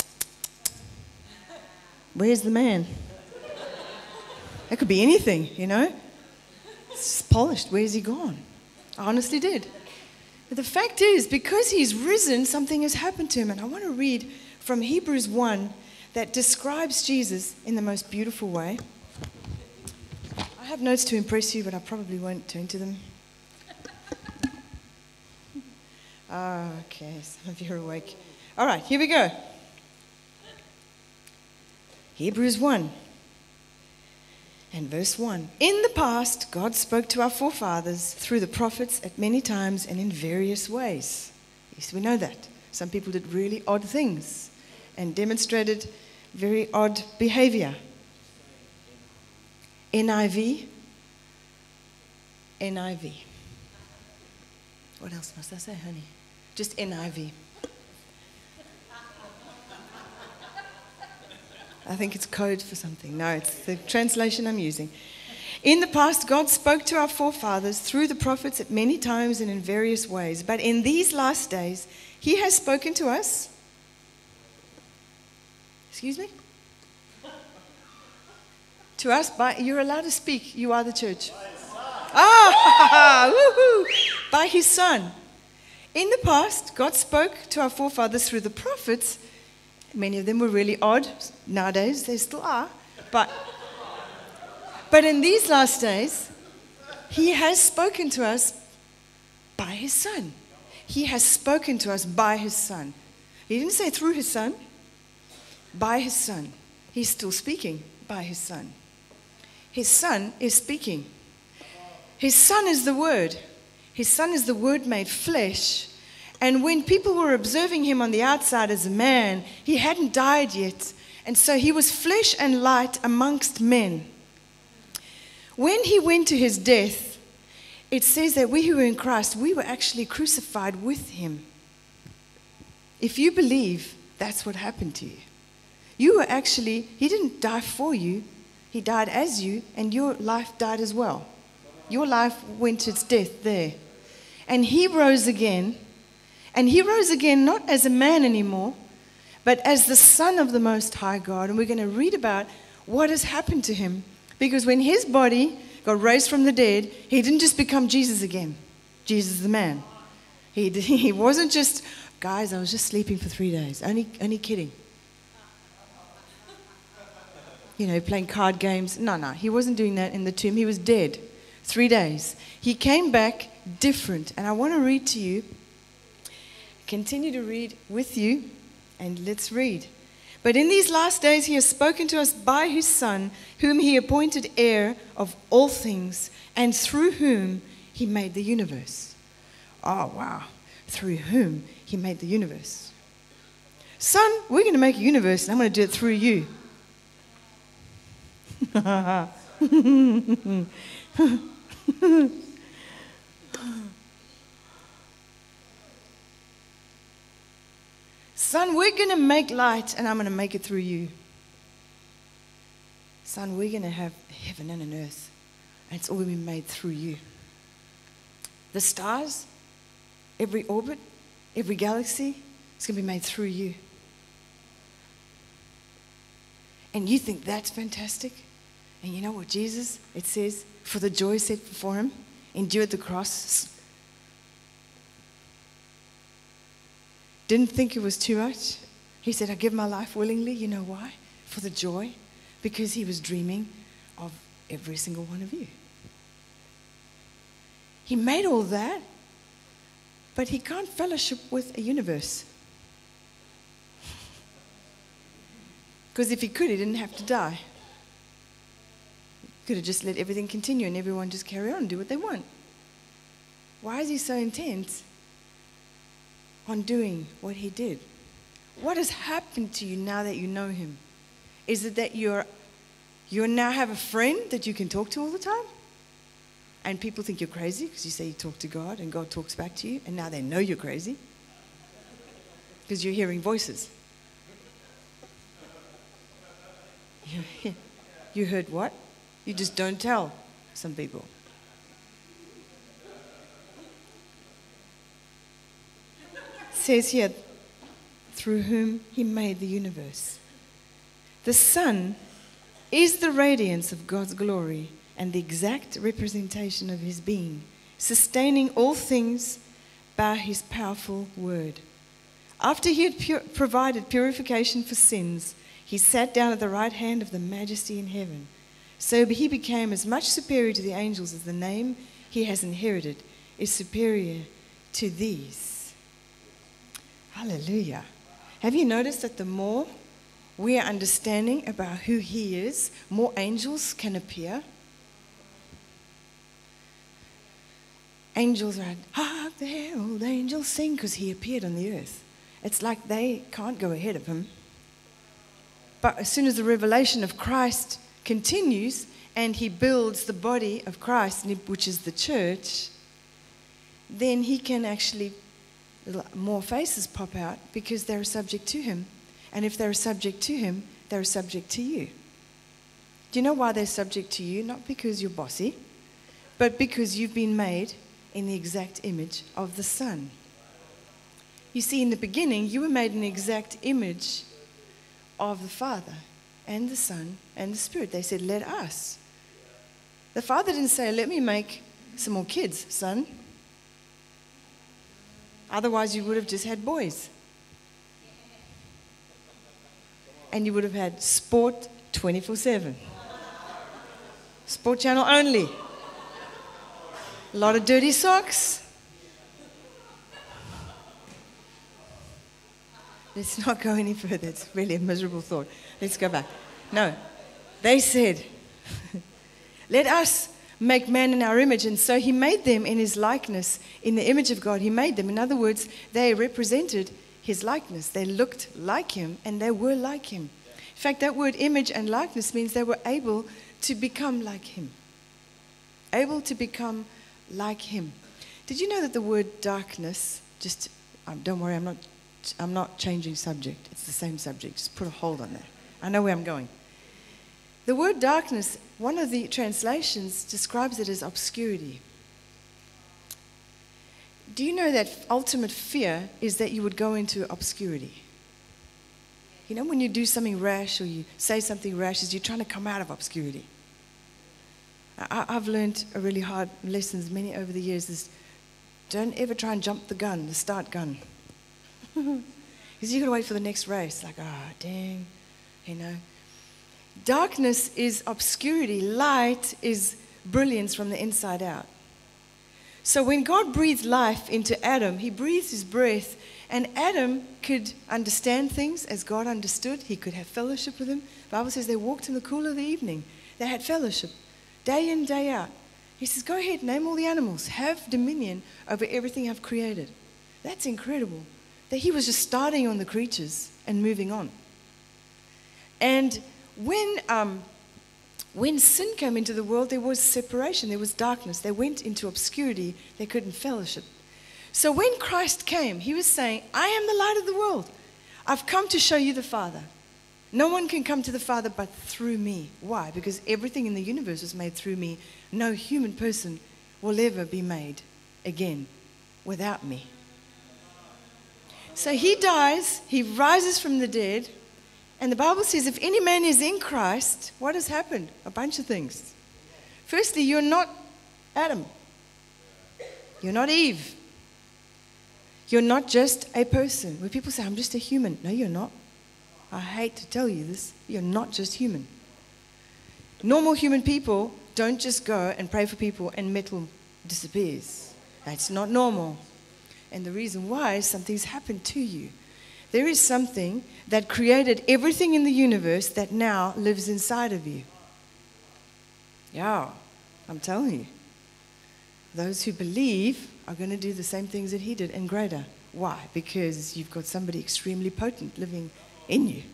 where's the man? It could be anything, you know. It's polished. Where's he gone? I honestly did. But the fact is, because he's risen, something has happened to him. And I want to read from Hebrews one that describes Jesus in the most beautiful way. I have notes to impress you, but I probably won't turn to them. Oh, okay, some of you are awake. All right, here we go. Hebrews one and verse one. In the past, God spoke to our forefathers through the prophets at many times and in various ways. Yes, we know that. Some people did really odd things and demonstrated very odd behavior. N I V. N I V. What else must I say, honey? Just N I V. I think it's code for something. No, it's the translation I'm using. In the past, God spoke to our forefathers through the prophets at many times and in various ways. But in these last days, he has spoken to us. Excuse me? To us, by, you're allowed to speak. You are the church. Ah, woohoo! By his son. In the past, God spoke to our forefathers through the prophets. Many of them were really odd. Nowadays, they still are. But, but in these last days, he has spoken to us by his son. He has spoken to us by his son. He didn't say through his son. By his son. He's still speaking by his son. His son is speaking. His son is the word. His son is the word made flesh. And when people were observing him on the outside as a man, he hadn't died yet. And so he was flesh and light amongst men. When he went to his death, it says that we who were in Christ, we were actually crucified with him. If you believe, that's what happened to you. You were actually, he didn't die for you, he died as you, and your life died as well. Your life went to its death there. And he rose again, and he rose again not as a man anymore, but as the Son of the Most High God. And we're going to read about what has happened to him. Because when his body got raised from the dead, he didn't just become Jesus again, Jesus the man. He, he wasn't just, guys, I was just sleeping for three days. Only, only kidding. You know, playing card games. No, no, he wasn't doing that in the tomb. He was dead. Three days. He came back different. And I want to read to you, continue to read with you, and let's read. But in these last days he has spoken to us by his Son, whom he appointed heir of all things, and through whom he made the universe. Oh, wow. Through whom he made the universe. Son, we're going to make a universe, and I'm going to do it through you. Son, we're going to make light, and I'm going to make it through you. Son, we're going to have heaven and an earth, and it's all going to be made through you. The stars, every orbit, every galaxy, it's going to be made through you. And you think that's fantastic? And you know what Jesus, it says, for the joy set before him, endured the cross. Didn't think it was too much. He said, I give my life willingly. You know why? For the joy. Because he was dreaming of every single one of you. He made all that, but he can't fellowship with a universe. Because if he could, he didn't have to die. He could have just let everything continue and everyone just carry on and do what they want. Why is he so intense on doing what he did? What has happened to you now that you know him? Is it that you're you now have a friend that you can talk to all the time? And people think you're crazy because you say you talk to God and God talks back to you, and now they know you're crazy because you're hearing voices. You, you heard what? You just don't tell some people. It says here, through whom he made the universe. The Son is the radiance of God's glory and the exact representation of his being, sustaining all things by his powerful word. After he had pur- provided purification for sins, he sat down at the right hand of the Majesty in heaven. So he became as much superior to the angels as the name he has inherited is superior to these. Hallelujah. Have you noticed that the more we are understanding about who he is, more angels can appear? Angels are, hark the herald angels sing, because he appeared on the earth. It's like they can't go ahead of him. But as soon as the revelation of Christ continues and he builds the body of Christ, which is the church, then he can actually, more faces pop out because they're subject to him. And if they're subject to him, they're subject to you. Do you know why they're subject to you? Not because you're bossy, but because you've been made in the exact image of the Son. You see, in the beginning, you were made in the exact image of the Father and the Son and the Spirit. They said, let us. The Father didn't say, let me make some more kids, son. Otherwise, you would have just had boys. And you would have had sport twenty-four seven. Sport channel only. A lot of dirty socks. Let's not go any further. It's really a miserable thought. Let's go back. No. They said, let us make man in our image. And so he made them in his likeness. In the image of God, he made them. In other words, they represented his likeness. They looked like him and they were like him. In fact, that word image and likeness means they were able to become like him. Able to become like him. Did you know that the word darkness, just, um, don't worry, I'm not, I'm not changing subject. It's the same subject. Just put a hold on that. I know where I'm going. The word darkness, one of the translations describes it as obscurity. Do you know that ultimate fear is that you would go into obscurity? You know, when you do something rash or you say something rash, is you're trying to come out of obscurity. I, I've learned a really hard lessons, many over the years, is don't ever try and jump the gun, the start gun. Because you've got to wait for the next race. Like, ah, oh, dang, you know. Darkness is obscurity. Light is brilliance from the inside out. So when God breathed life into Adam, he breathed his breath, and Adam could understand things as God understood. He could have fellowship with him. The Bible says they walked in the cool of the evening. They had fellowship day in, day out. He says, go ahead, name all the animals. Have dominion over everything I've created. That's incredible. That he was just starting on the creatures and moving on. And when, um, when sin came into the world, there was separation. There was darkness. They went into obscurity. They couldn't fellowship. So when Christ came, he was saying, I am the light of the world. I've come to show you the Father. No one can come to the Father but through me. Why? Because everything in the universe was made through me. No human person will ever be made again without me. So he dies, he rises from the dead, and the Bible says if any man is in Christ, what has happened? A bunch of things. Firstly, you're not Adam. You're not Eve. You're not just a person. When people say, I'm just a human. No, you're not. I hate to tell you this. You're not just human. Normal human people don't just go and pray for people and metal disappears. That's not normal. And the reason why is something's happened to you. There is something that created everything in the universe that now lives inside of you. Yeah, I'm telling you. Those who believe are going to do the same things that he did and greater. Why? Because you've got somebody extremely potent living in you.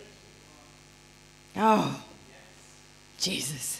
Oh, Jesus.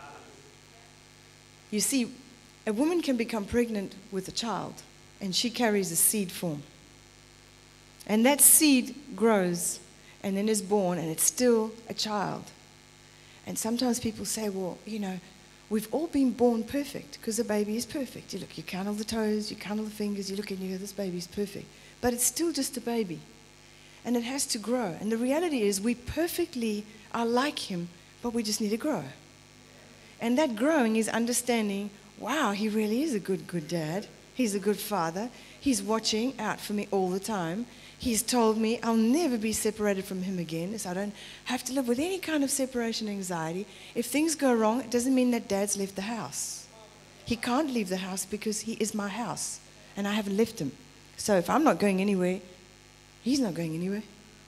You see, a woman can become pregnant with a child, and she carries a seed form. And that seed grows and then is born, and it's still a child. And sometimes people say, well, you know, we've all been born perfect because a baby is perfect. You look, you count all the toes, you count all the fingers, you look and you go, this baby's perfect. But it's still just a baby. And it has to grow. And the reality is we perfectly are like him, but we just need to grow. And that growing is understanding, wow, he really is a good, good dad. He's a good father. He's watching out for me all the time. He's told me I'll never be separated from him again, so I don't have to live with any kind of separation anxiety. If things go wrong, it doesn't mean that dad's left the house. He can't leave the house because he is my house, and I haven't left him. So if I'm not going anywhere, he's not going anywhere.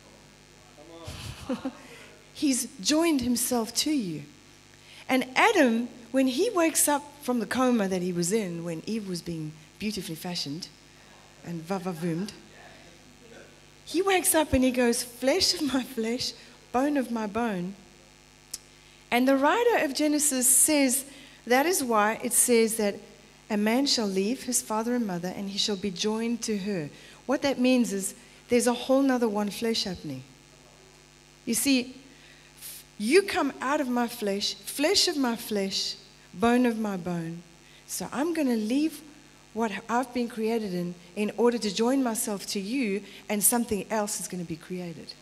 He's joined himself to you. And Adam, when he wakes up from the coma that he was in, when Eve was being beautifully fashioned and vavavoomed, he wakes up and he goes, flesh of my flesh, bone of my bone. And the writer of Genesis says that is why it says that a man shall leave his father and mother and he shall be joined to her. What that means is there's a whole nother one flesh happening. You see, you come out of my flesh, flesh of my flesh, bone of my bone. So I'm going to leave what I've been created in in order to join myself to you, and something else is going to be created.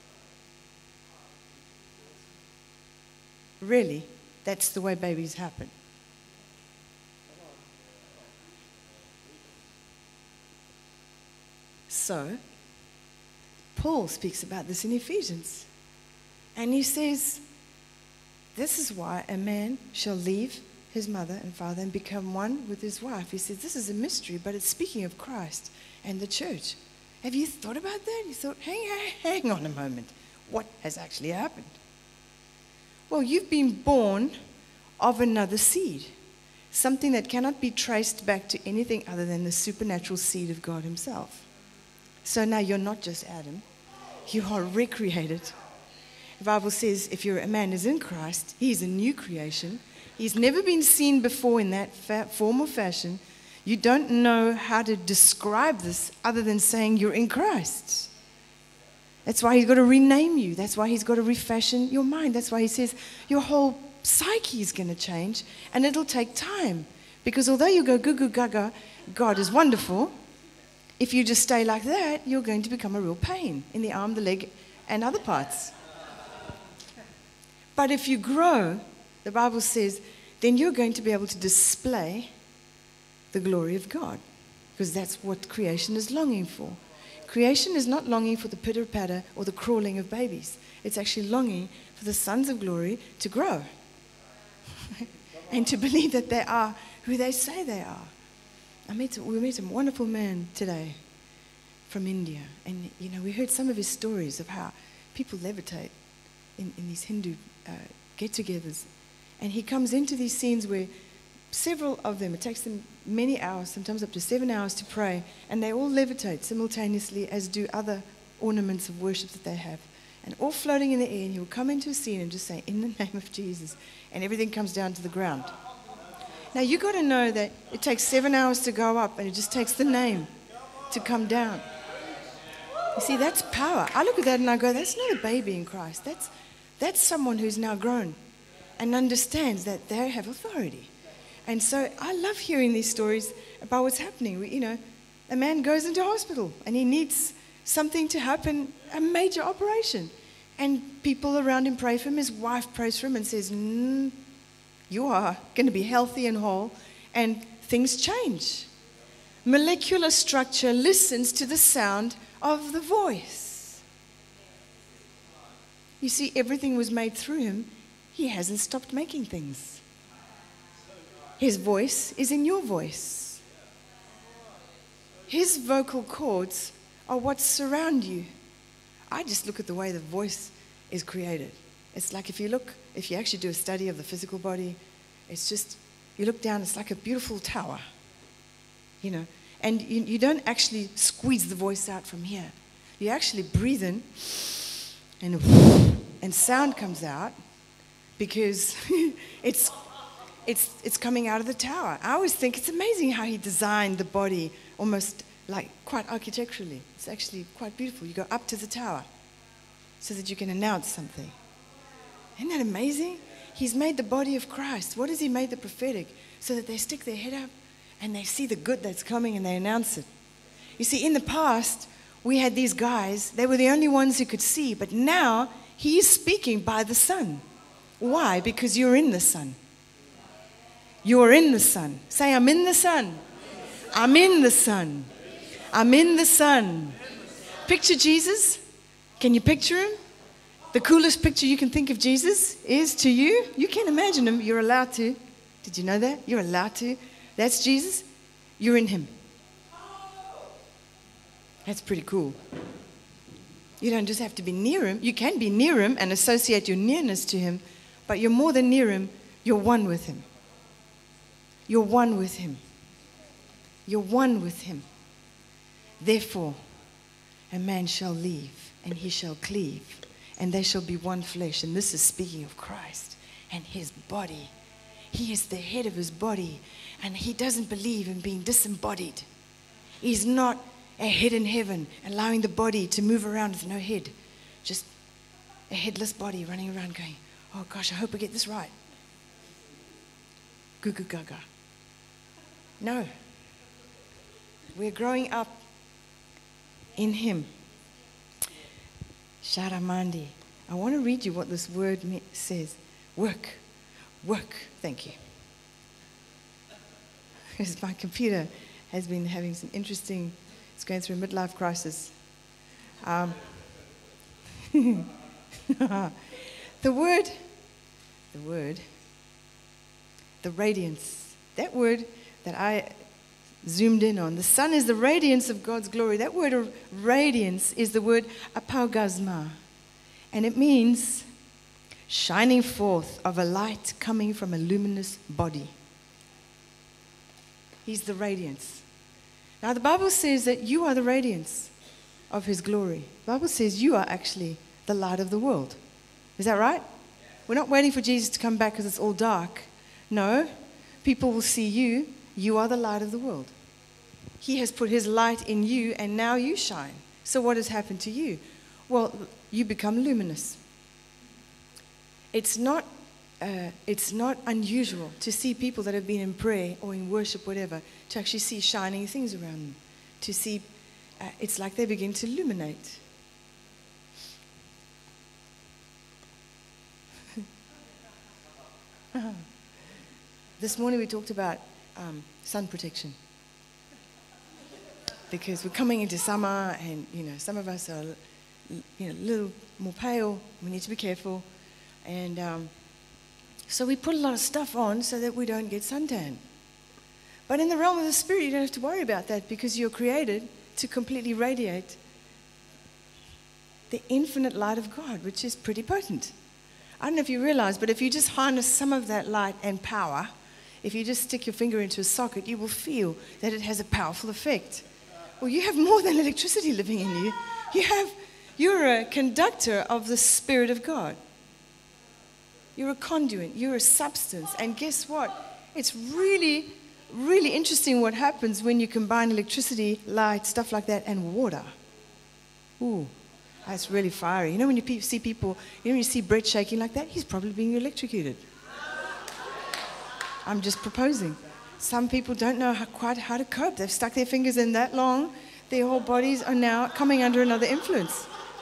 Really, that's the way babies happen. So, Paul speaks about this in Ephesians. And he says, this is why a man shall leave his mother and father and become one with his wife. He says, this is a mystery, but it's speaking of Christ and the church. Have you thought about that? You thought, hang, hang, hang on a moment. What has actually happened? Well, you've been born of another seed, something that cannot be traced back to anything other than the supernatural seed of God himself. So now you're not just Adam. You are recreated. The Bible says if you're a man is in Christ, he's a new creation. He's never been seen before in that fa- form or fashion. You don't know how to describe this other than saying you're in Christ. That's why he's got to rename you. That's why he's got to refashion your mind. That's why he says your whole psyche is going to change, and it'll take time. Because although you go goo goo gaga, God is wonderful, if you just stay like that, you're going to become a real pain in the arm, the leg, and other parts. But if you grow, the Bible says, then you're going to be able to display the glory of God, because that's what creation is longing for. Creation is not longing for the pitter-patter or the crawling of babies. It's actually longing for the sons of glory to grow and to believe that they are who they say they are. I met, we met a wonderful man today from India, and you know we heard some of his stories of how people levitate in, in these Hindu uh, get-togethers, and he comes into these scenes where several of them, it takes them many hours, sometimes up to seven hours to pray, and they all levitate simultaneously, as do other ornaments of worship that they have, and all floating in the air. And he will come into a scene and just say, in the name of Jesus, and everything comes down to the ground. Now you've got to know that it takes seven hours to go up, and it just takes the name to come down. You see, that's power. I look at that and I go, that's not a baby in Christ. That's, that's someone who's now grown and understands that they have authority. And so I love hearing these stories about what's happening. We, you know, a man goes into hospital and he needs something to happen, a major operation. And people around him pray for him. His wife prays for him and says, mm, you are going to be healthy and whole. And things change. Molecular structure listens to the sound of the voice. You see, everything was made through him. He hasn't stopped making things. His voice is in your voice. His vocal cords are what surround you. I just look at the way the voice is created. It's like if you look, if you actually do a study of the physical body, it's just, you look down, it's like a beautiful tower, you know, and you, you don't actually squeeze the voice out from here. You actually breathe in, and, and sound comes out because it's It's, it's coming out of the tower. I always think it's amazing how he designed the body almost like quite architecturally. It's actually quite beautiful. You go up to the tower so that you can announce something. Isn't that amazing? He's made the body of Christ. What has he made the prophetic? So that they stick their head up and they see the good that's coming and they announce it. You see, in the past, we had these guys. They were the only ones who could see. But now, he is speaking by the Son. Why? Because you're in the Son. You're in the Son. Say, I'm in the Son. I'm in the Son. I'm in the Son. Picture Jesus. Can you picture him? The coolest picture you can think of Jesus is to you. You can't imagine him. You're allowed to. Did you know that? You're allowed to. That's Jesus. You're in him. That's pretty cool. You don't just have to be near him. You can be near him and associate your nearness to him, but you're more than near him. You're one with him. You're one with him. You're one with him. Therefore, a man shall leave, and he shall cleave, and they shall be one flesh. And this is speaking of Christ and his body. He is the head of his body, and he doesn't believe in being disembodied. He's not a head in heaven, allowing the body to move around with no head. Just a headless body running around going, oh gosh, I hope I get this right. Goo goo gaga. No. We're growing up in him. Sharamandi. I want to read you what this word says. Work. Work. Thank you. Because my computer has been having some interesting, it's going through a midlife crisis. Um, the word, the word, the radiance, that word that I zoomed in on, the sun is the radiance of God's glory. That word of radiance is the word apaugasma, and it means shining forth of a light coming from a luminous body. He's the radiance. Now the Bible says that you are the radiance of his glory. The Bible says you are actually the light of the world. Is that right? We're not waiting for Jesus to come back because it's all dark. No, people will see you. You are the light of the world. He has put his light in you, and now you shine. So what has happened to you? Well, you become luminous. It's not, uh, it's not unusual to see people that have been in prayer or in worship, whatever, to actually see shining things around them. To see, uh, it's like they begin to illuminate. This morning we talked about um, sun protection. Because we're coming into summer, and you know, some of us are, you know, a little more pale. We need to be careful, and um, so we put a lot of stuff on so that we don't get suntan. But in the realm of the spirit, you don't have to worry about that, because you're created to completely radiate the infinite light of God, which is pretty potent. I don't know if you realize, but if you just harness some of that light and power, if you just stick your finger into a socket, you will feel that it has a powerful effect. Well, you have more than electricity living in you. You have, you're a conductor of the Spirit of God. You're a conduit. You're a substance. And guess what? It's really, really interesting what happens when you combine electricity, light, stuff like that, and water. Ooh, that's really fiery. You know when you pe- see people, you know when you see Brett shaking like that? He's probably being electrocuted. I'm just proposing. Some people don't know how, quite how to cope. They've stuck their fingers in that long. Their whole bodies are now coming under another influence.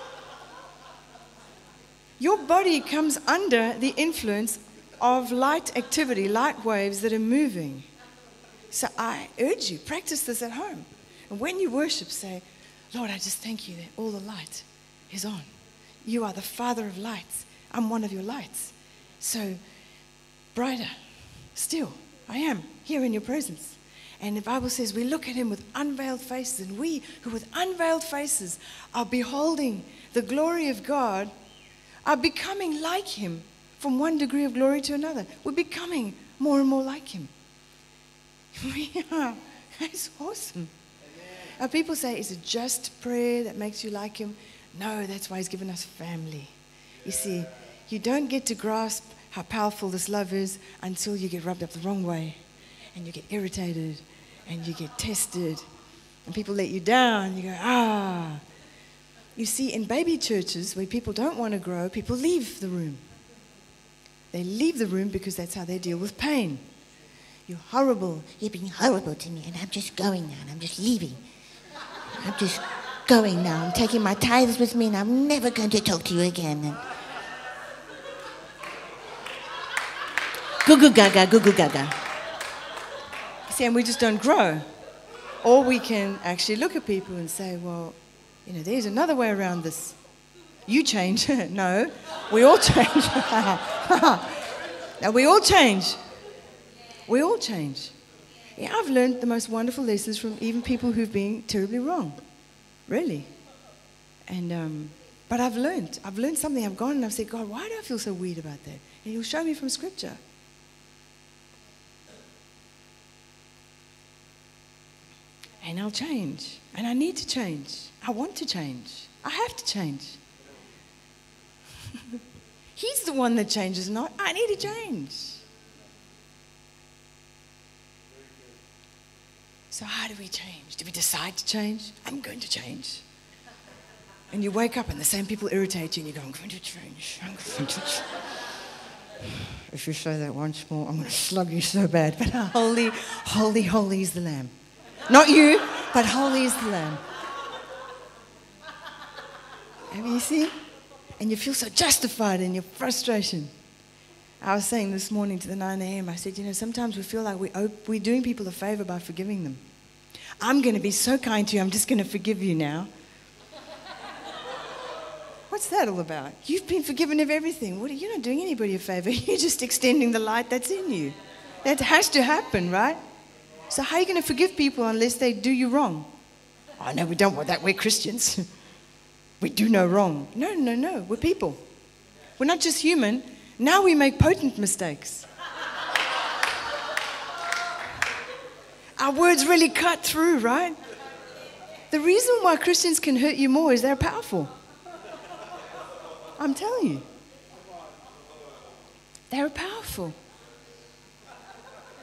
Your body comes under the influence of light activity, light waves that are moving. So I urge you, practice this at home. And when you worship, say, Lord, I just thank you that all the light is on. You are the Father of lights. I'm one of your lights. So brighter still, I am here in your presence. And the Bible says we look at him with unveiled faces, and we who with unveiled faces are beholding the glory of God are becoming like him from one degree of glory to another. We're becoming more and more like him. We are. It's awesome. Now people say, is it just prayer that makes you like him? No, that's why he's given us family. You see, you don't get to grasp how powerful this love is until you get rubbed up the wrong way, and you get irritated, and you get tested, and people let you down. You go, ah. You see, in baby churches where people don't want to grow, people leave the room. They leave the room because that's how they deal with pain. You're horrible. You're being horrible to me, and I'm just going now, and I'm just leaving. I'm just going now. I'm taking my tithes with me, and I'm never going to talk to you again. And goo goo gaga, goo goo gaga. See, and we just don't grow. Or we can actually look at people and say, well, you know, there's another way around this. You change. No, we all change. Now, we all change. We all change. Yeah, I've learned the most wonderful lessons from even people who've been terribly wrong. Really. And, um, but I've learned. I've learned something. I've gone and I've said, God, why do I feel so weird about that? And he'll show me from Scripture. And I'll change. And I need to change. I want to change. I have to change. He's the one that changes, not I need to change. So how do we change? Do we decide to change? I'm going to change. And you wake up and the same people irritate you and you go, I'm going to change. I'm going to change. If you say that once more, I'm going to slug you so bad. But holy, holy, holy is the Lamb. Not you, but holy is the Lamb. Have you seen? And you feel so justified in your frustration. I was saying this morning to the nine a.m., I said, you know, sometimes we feel like we op- we're doing people a favor by forgiving them. I'm going to be so kind to you, I'm just going to forgive you now. What's that all about? You've been forgiven of everything. What are, you're not doing anybody a favor. You're just extending the light that's in you. That has to happen, right? So how are you going to forgive people unless they do you wrong? Oh, no, we don't want that. We're Christians. We do no wrong. No, no, no. We're people. We're not just human. Now we make potent mistakes. Our words really cut through, right? The reason why Christians can hurt you more is they're powerful. I'm telling you. They're powerful.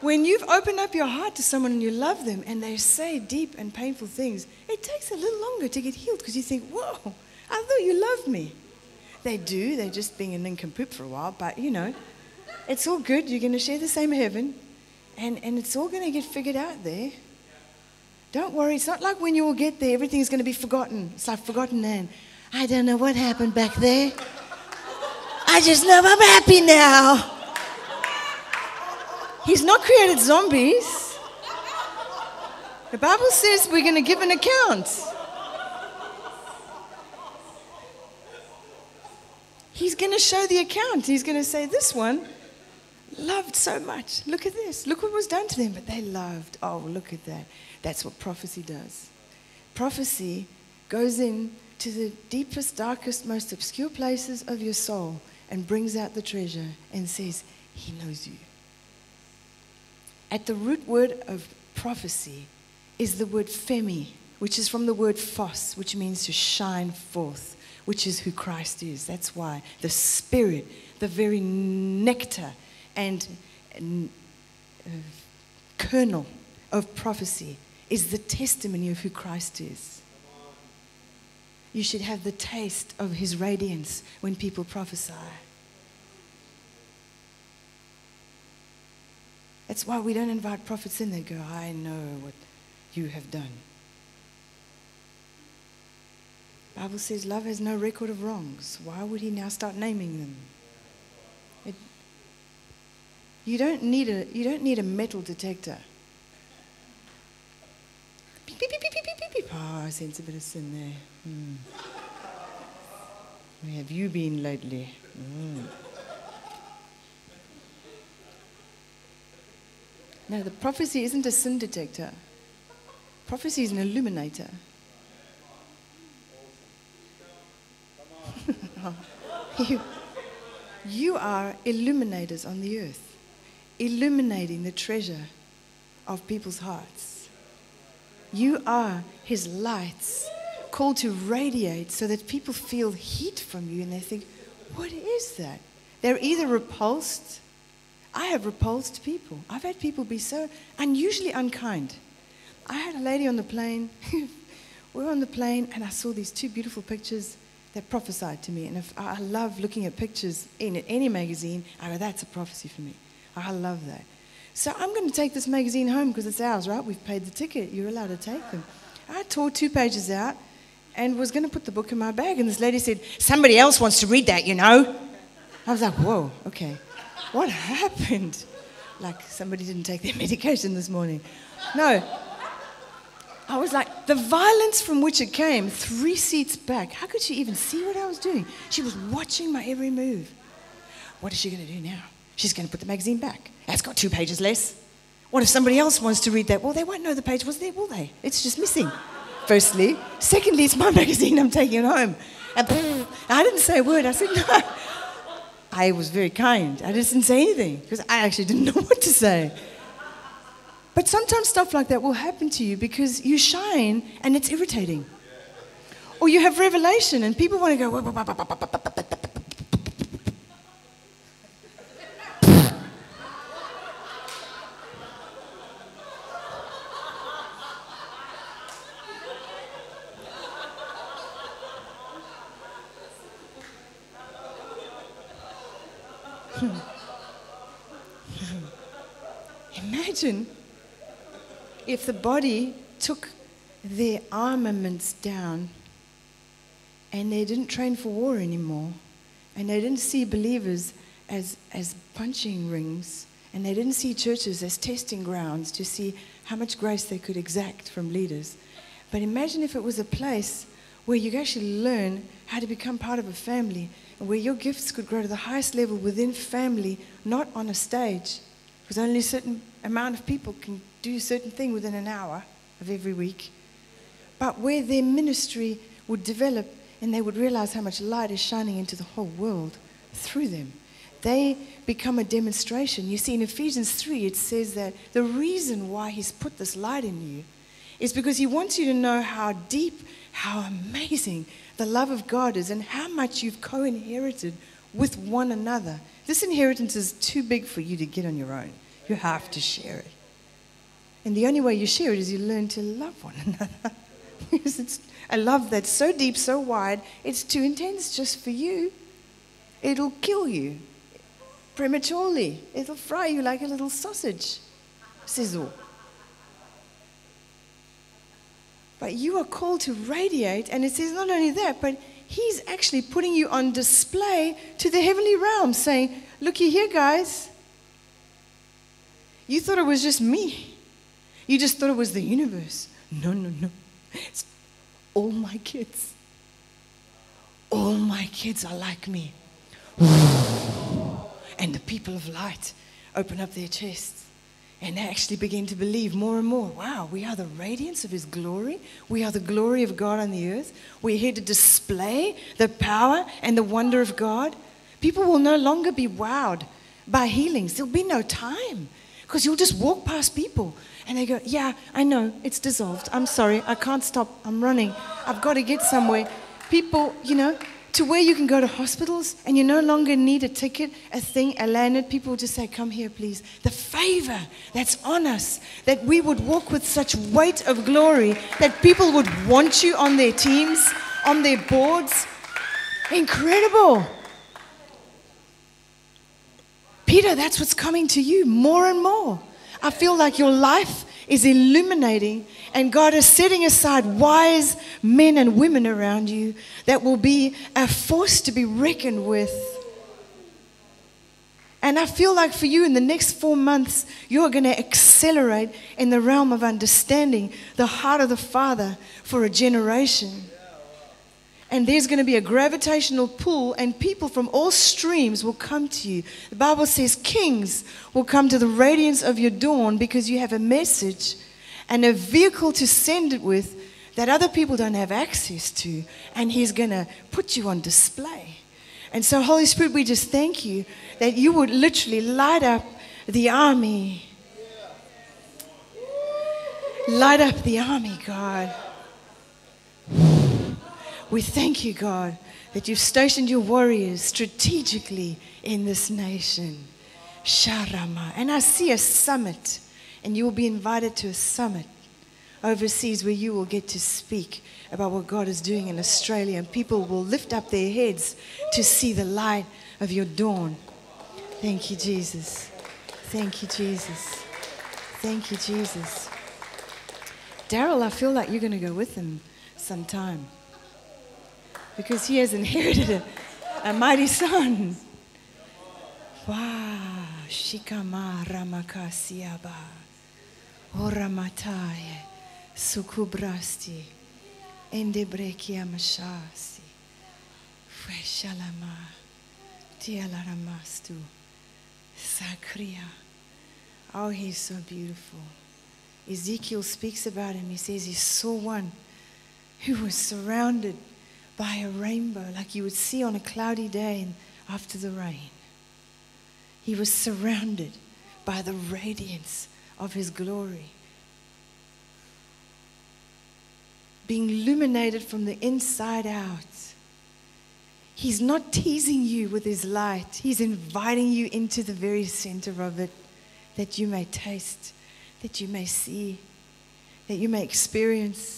When you've opened up your heart to someone and you love them and they say deep and painful things, it takes a little longer to get healed because you think, whoa, I thought you loved me. They do. They're just being a nincompoop for a while. But, you know, it's all good. You're going to share the same heaven. And, and it's all going to get figured out there. Don't worry. It's not like when you all get there, everything's going to be forgotten. It's like forgotten land. I don't know what happened back there. I just know I'm happy now. He's not created zombies. The Bible says we're going to give an account. He's going to show the account. He's going to say, this one loved so much. Look at this. Look what was done to them. But they loved. Oh, look at that. That's what prophecy does. Prophecy goes in to the deepest, darkest, most obscure places of your soul and brings out the treasure and says, he knows you. At the root word of prophecy is the word femi, which is from the word phos, which means to shine forth, which is who Christ is. That's why the Spirit, the very nectar and uh, kernel of prophecy is the testimony of who Christ is. You should have the taste of his radiance when people prophesy. That's why we don't invite prophets in. They go, I know what you have done. The Bible says love has no record of wrongs. Why would he now start naming them? It, you don't need a you don't need a metal detector. Beep, beep, beep, beep, beep, beep, beep. Oh, I sense a bit of sin there. Hmm. Where have you been lately? Mm. No, the prophecy isn't a sin detector. Prophecy is an illuminator. you, you are illuminators on the earth, illuminating the treasure of people's hearts. You are his lights, called to radiate so that people feel heat from you and they think, what is that? They're either repulsed. I have repulsed people. I've had people be so unusually unkind. I had a lady on the plane. We were on the plane and I saw these two beautiful pictures that prophesied to me. And if, I love looking at pictures in any magazine. I go, that's a prophecy for me. I love that. So I'm going to take this magazine home because it's ours, right? We've paid the ticket. You're allowed to take them. I tore two pages out and was going to put the book in my bag. And this lady said, somebody else wants to read that, you know. I was like, whoa, okay. What happened? Like somebody didn't take their medication this morning. No. I was like, the violence from which it came, three seats back. How could she even see what I was doing? She was watching my every move. What is she going to do now? She's going to put the magazine back. That's got two pages less. What if somebody else wants to read that? Well, they won't know the page was there, will they? It's just missing, firstly. Secondly, it's my magazine. I'm taking it home. And I didn't say a word. I said, no. I was very kind. I just didn't say anything because I actually didn't know what to say. But sometimes stuff like that will happen to you because you shine and it's irritating. Or you have revelation and people want to go... Imagine if the body took their armaments down and they didn't train for war anymore and they didn't see believers as, as punching rings and they didn't see churches as testing grounds to see how much grace they could exact from leaders. But imagine if it was a place where you could actually learn how to become part of a family and where your gifts could grow to the highest level within family, not on a stage, because only a certain amount of people can do a certain thing within an hour of every week, but where their ministry would develop and they would realize how much light is shining into the whole world through them. They become a demonstration. You see, in Ephesians three, it says that the reason why he's put this light in you is because he wants you to know how deep, how amazing the love of God is and how much you've co-inherited with one another. This inheritance is too big for you to get on your own. You have to share it. And the only way you share it is you learn to love one another. Because it's a love that's so deep, so wide, it's too intense just for you. It'll kill you prematurely. It'll fry you like a little sausage. Sizzle. But you are called to radiate, and it says not only that, but he's actually putting you on display to the heavenly realm, saying, looky here, guys. You thought it was just me. You just thought it was the universe. No, no, no. It's all my kids. All my kids are like me. And the people of light open up their chests and they actually begin to believe more and more. Wow, we are the radiance of his glory. We are the glory of God on the earth. We're here to display the power and the wonder of God. People will no longer be wowed by healings. There'll be no time because you'll just walk past people and they go, yeah, I know, it's dissolved. I'm sorry, I can't stop. I'm running. I've got to get somewhere. People, you know, to where you can go to hospitals and you no longer need a ticket, a thing, a lanyard. People will just say, come here, please. The favor that's on us, that we would walk with such weight of glory, that people would want you on their teams, on their boards. Incredible. Peter, that's what's coming to you more and more. I feel like your life is illuminating and God is setting aside wise men and women around you that will be a force to be reckoned with. And I feel like for you in the next four months, you're going to accelerate in the realm of understanding the heart of the Father for a generation. And there's going to be a gravitational pull and people from all streams will come to you. The Bible says kings will come to the radiance of your dawn because you have a message and a vehicle to send it with that other people don't have access to. And he's going to put you on display. And so, Holy Spirit, we just thank you that you would literally light up the army. Light up the army, God. We thank you, God, that you've stationed your warriors strategically in this nation. Sharama. And I see a summit, and you will be invited to a summit overseas where you will get to speak about what God is doing in Australia, and people will lift up their heads to see the light of your dawn. Thank you, Jesus. Thank you, Jesus. Thank you, Jesus. Daryl, I feel like you're going to go with him sometime, because he has inherited a, a mighty son. Wow. Shikama ramakasiaba. Oramataye. Sukubrasti. Endebrekia mashasi. Freshalama. Tialaramastu. Sakria. Oh, he's so beautiful. Ezekiel speaks about him. He says he saw one who was surrounded by a rainbow, like you would see on a cloudy day after the rain. He was surrounded by the radiance of his glory, being illuminated from the inside out. He's not teasing you with his light. He's inviting you into the very center of it, that you may taste, that you may see, that you may experience.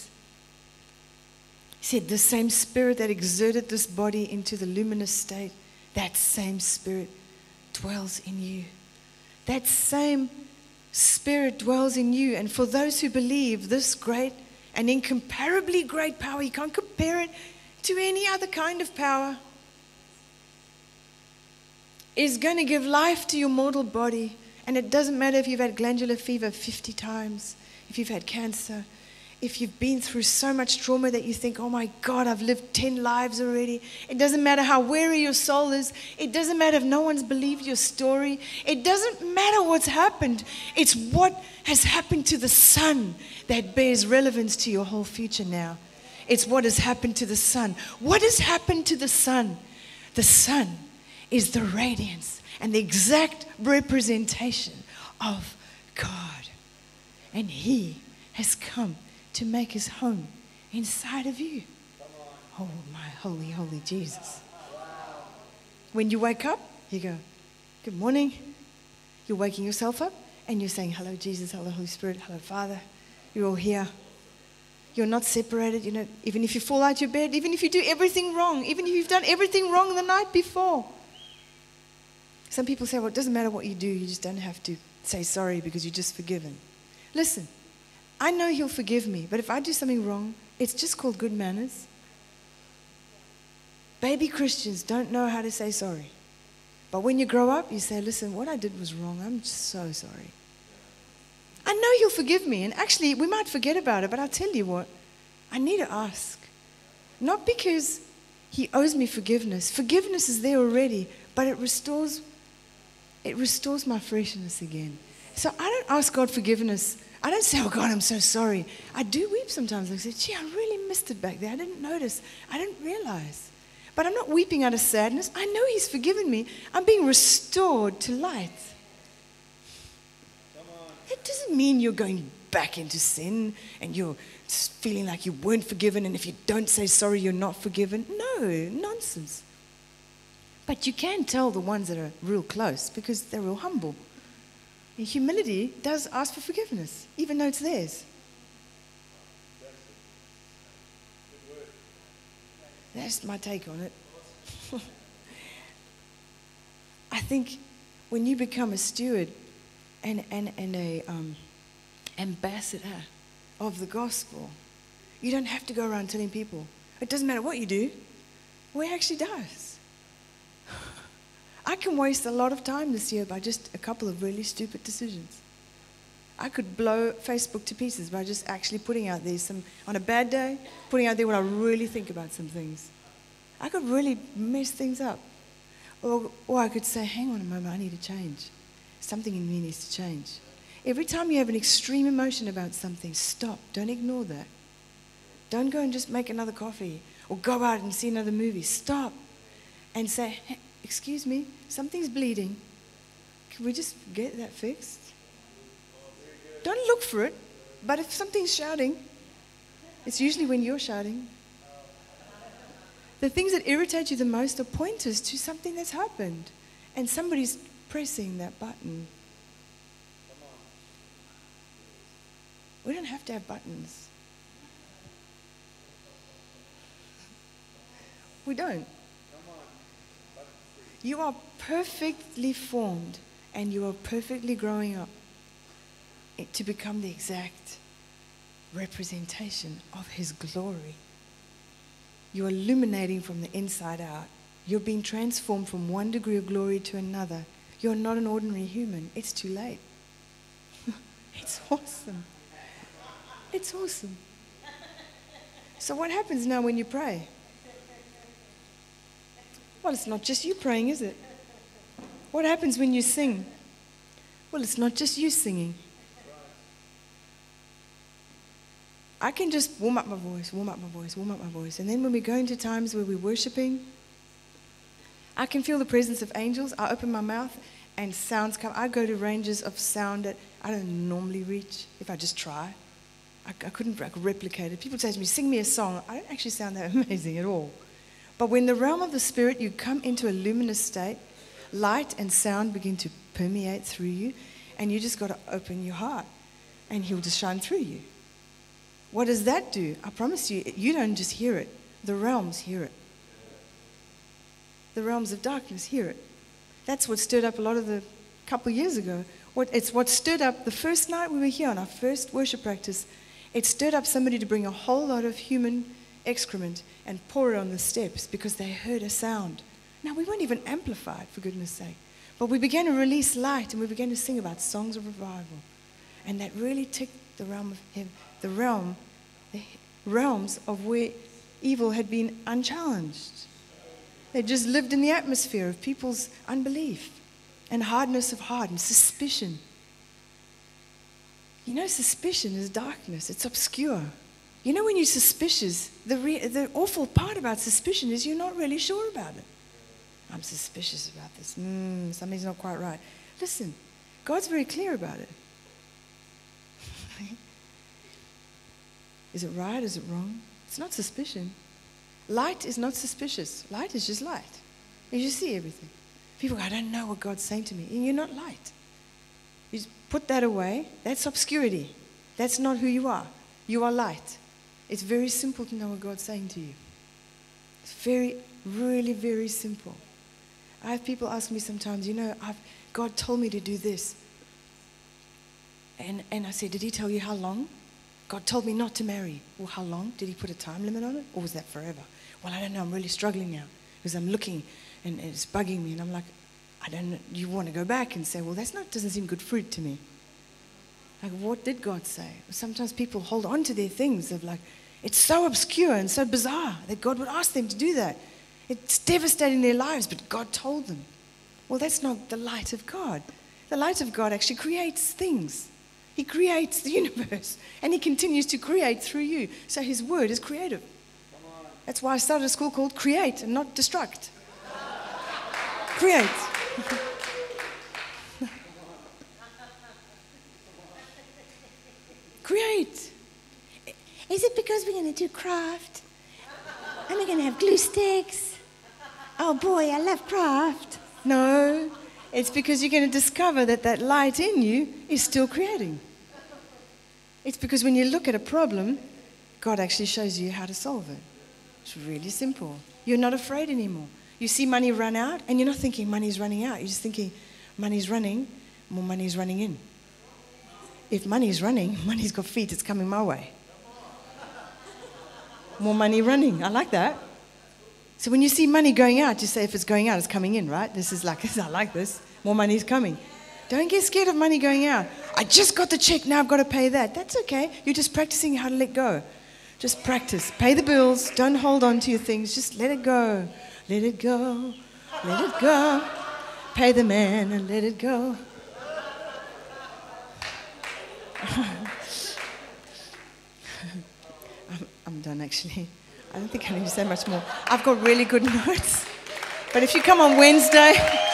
He said, the same spirit that exerted this body into the luminous state, that same spirit dwells in you. That same spirit dwells in you. And for those who believe this great and incomparably great power, you can't compare it to any other kind of power, is going to give life to your mortal body. And it doesn't matter if you've had glandular fever fifty times, if you've had cancer, if you've been through so much trauma that you think, oh my God, I've lived ten lives already. It doesn't matter how weary your soul is. It doesn't matter if no one's believed your story. It doesn't matter what's happened. It's what has happened to the Son that bears relevance to your whole future now. It's what has happened to the Son. What has happened to the Son? The Son is the radiance and the exact representation of God. And He has come to make His home inside of you. Oh, my holy, holy Jesus. When you wake up, you go, good morning. You're waking yourself up and you're saying, hello, Jesus, hello, Holy Spirit, hello, Father. You're all here. You're not separated. You know, even if you fall out your bed, even if you do everything wrong, even if you've done everything wrong the night before. Some people say, well, it doesn't matter what you do. You just don't have to say sorry because you're just forgiven. Listen, I know He'll forgive me, but if I do something wrong, it's just called good manners. Baby Christians don't know how to say sorry. But when you grow up, you say, listen, what I did was wrong. I'm so sorry. I know He'll forgive me. And actually, we might forget about it, but I'll tell you what, I need to ask. Not because He owes me forgiveness. Forgiveness is there already, but it restores, it restores my freshness again. So I don't ask God forgiveness. I don't say, oh God, I'm so sorry. I do weep sometimes. I say, gee, I really missed it back there. I didn't notice. I didn't realize. But I'm not weeping out of sadness. I know He's forgiven me. I'm being restored to light. It doesn't mean you're going back into sin and you're feeling like you weren't forgiven, and if you don't say sorry, you're not forgiven. No, nonsense. But you can tell the ones that are real close because they're real humble. And humility does ask for forgiveness, even though it's theirs. That's my take on it. I think when you become a steward and, and, and a um, ambassador of the gospel, you don't have to go around telling people. It doesn't matter what you do. Well, it actually does. I can waste a lot of time this year by just a couple of really stupid decisions. I could blow Facebook to pieces by just actually putting out there some, on a bad day, putting out there what I really think about some things. I could really mess things up. Or, or I could say, hang on a moment, I need to change. Something in me needs to change. Every time you have an extreme emotion about something, stop. Don't ignore that. Don't go and just make another coffee or go out and see another movie. Stop and say, hey, excuse me, something's bleeding. Can we just get that fixed? Don't look for it, but if something's shouting, it's usually when you're shouting. The things that irritate you the most are pointers to something that's happened, and somebody's pressing that button. We don't have to have buttons. We don't. You are perfectly formed, and you are perfectly growing up to become the exact representation of His glory. You're illuminating from the inside out. You're being transformed from one degree of glory to another. You're not an ordinary human. It's too late. It's awesome. It's awesome. So what happens now when you pray? Well, it's not just you praying, is it? What happens when you sing? Well, it's not just you singing. I can just warm up my voice, warm up my voice, warm up my voice. And then when we go into times where we're worshiping, I can feel the presence of angels. I open my mouth and sounds come. I go to ranges of sound that I don't normally reach if I just try. I, I couldn't I could replicate it. People say to me, sing me a song. I don't actually sound that amazing at all. But when the realm of the Spirit, you come into a luminous state, light and sound begin to permeate through you, and you just got to open your heart, and He'll just shine through you. What does that do? I promise you, you don't just hear it. The realms hear it. The realms of darkness hear it. That's what stirred up a lot of the couple years ago. What, it's what stirred up the first night we were here on our first worship practice. It stirred up somebody to bring a whole lot of human excrement and pour it on the steps because they heard a sound. Now, we weren't even amplified, for goodness sake. But we began to release light, and we began to sing about songs of revival. And that really ticked the realm of heaven, the realm, the realms of where evil had been unchallenged. They just lived in the atmosphere of people's unbelief and hardness of heart and suspicion. You know, suspicion is darkness. It's obscure. You know, when you're suspicious, the, re- the awful part about suspicion is you're not really sure about it. I'm suspicious about this. Mm, something's not quite right. Listen, God's very clear about it. Is it right? Is it wrong? It's not suspicion. Light is not suspicious. Light is just light. You just see everything. People go, I don't know what God's saying to me. And you're not light. You put that away. That's obscurity. That's not who you are. You are light. It's very simple to know what God's saying to you. It's very, really very simple. I have people ask me sometimes, you know, I've, God told me to do this. And, and I said, did he tell you how long? God told me not to marry. Well, how long? Did he put a time limit on it? Or was that forever? Well, I don't know. I'm really struggling now because I'm looking and it's bugging me. And I'm like, I don't know. You want to go back and say, well, that's not, doesn't seem good fruit to me. Like, what did God say? Sometimes people hold on to their things of like, it's so obscure and so bizarre that God would ask them to do that. It's devastating their lives, but God told them. Well, that's not the light of God. The light of God actually creates things. He creates the universe, and he continues to create through you. So his word is creative. That's why I started a school called Create and not Destruct. Create. Create. Is it because we're going to do craft? And we're going to have glue sticks? Oh boy, I love craft. No, it's because you're going to discover that that light in you is still creating. It's because when you look at a problem, God actually shows you how to solve it. It's really simple. You're not afraid anymore. You see money run out, and you're not thinking money's running out. You're just thinking money's running, more money's running in. If money's running, money's got feet, it's coming my way. More money running. I like that. So when you see money going out, you say if it's going out, it's coming in, right? This is like, I like this. More money's coming. Don't get scared of money going out. I just got the check, now I've got to pay that. That's okay. You're just practicing how to let go. Just practice. Pay the bills. Don't hold on to your things. Just let it go. Let it go. Let it go. Pay the man and let it go. I'm, I'm done, actually. I don't think I need to say much more. I've got really good notes. But if you come on Wednesday...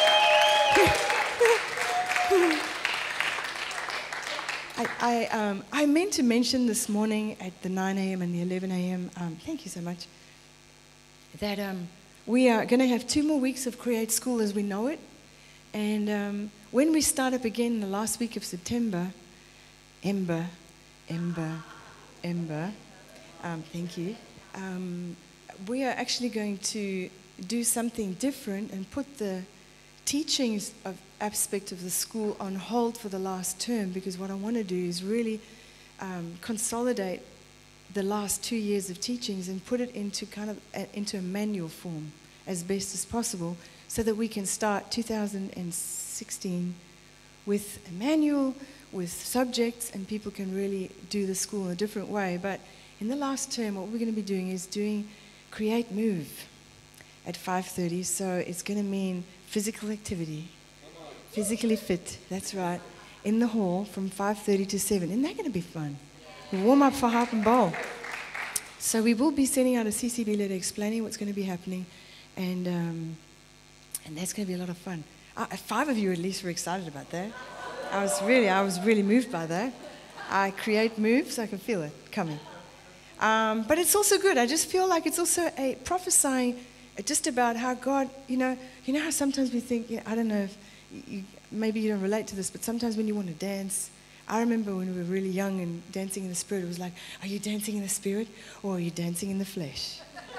I, I, um, I meant to mention this morning at the nine a.m. and the eleven a.m., um, thank you so much, that um, we are going to have two more weeks of Create School as we know it. And um, when we start up again the last week of September, Ember, Ember, Ember, um, thank you, um, we are actually going to do something different and put the teachings of aspect of the school on hold for the last term, because what I want to do is really um, consolidate the last two years of teachings and put it into kind of a, into a manual form as best as possible, so that we can start two thousand sixteen with a manual, with subjects, and people can really do the school in a different way. But in the last term, what we're going to be doing is doing Create Move at five thirty. So it's going to mean physical activity, physically fit, that's right, in the hall from five thirty to seven. Isn't that going to be fun? We'll warm up for harp and bowl. So we will be sending out a C C B letter explaining what's going to be happening, and um, and that's going to be a lot of fun. Uh, five of you at least were excited about that. I was really, I was really moved by that. I create moves, I can feel it coming. Um, but it's also good. I just feel like it's also a prophesying just about how God, you know, you know how sometimes we think, you know, I don't know if you, maybe you don't relate to this, but sometimes when you want to dance, I remember when we were really young and dancing in the spirit, it was like, are you dancing in the spirit or are you dancing in the flesh?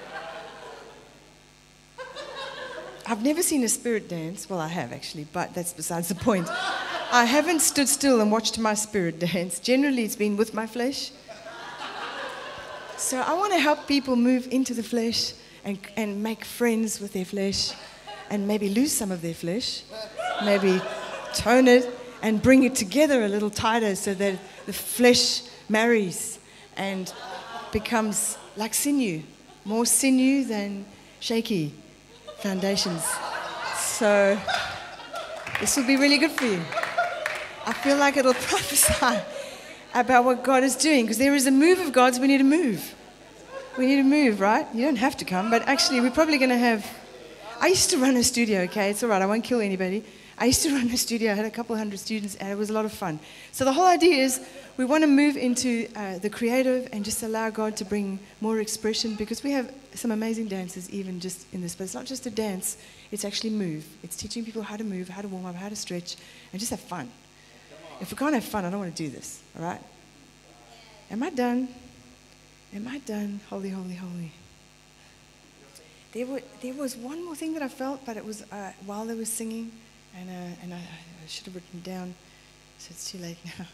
I've never seen a spirit dance. Well, I have actually, but that's besides the point. I haven't stood still and watched my spirit dance. Generally, it's been with my flesh. So I want to help people move into the flesh and, and make friends with their flesh and maybe lose some of their flesh, maybe tone it and bring it together a little tighter so that the flesh marries and becomes like sinew, more sinew than shaky foundations. So this will be really good for you. I feel like it'll prophesy about what God is doing, because there is a move of God's. We need to move. We need to move, right? You don't have to come, but actually we're probably going to have... I used to run a studio, okay? It's all right, I won't kill anybody. I used to run a studio, I had a couple hundred students, and it was a lot of fun. So the whole idea is we want to move into uh, the creative and just allow God to bring more expression, because we have some amazing dancers even just in this place. It's not just a dance, it's actually move. It's teaching people how to move, how to warm up, how to stretch, and just have fun. If we can't have fun, I don't want to do this, all right? Am I done? Am I done? Holy, holy, holy. There, were, there was one more thing that I felt, but it was uh, while they were singing, and, uh, and I, I should have written down, so it's too late now.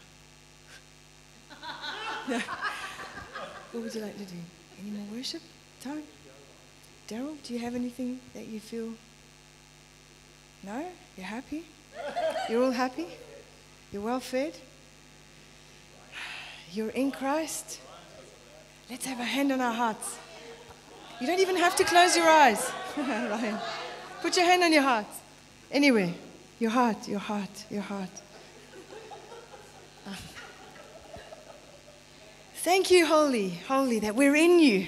No. What would you like to do? Any more worship time? Daryl, do you have anything that you feel? No? You're happy? You're all happy? You're well fed? You're in Christ? Let's have a hand on our hearts. You don't even have to close your eyes. Ryan, put your hand on your heart. Anyway, your heart, your heart, your heart. Thank you, Holy, Holy, that we're in you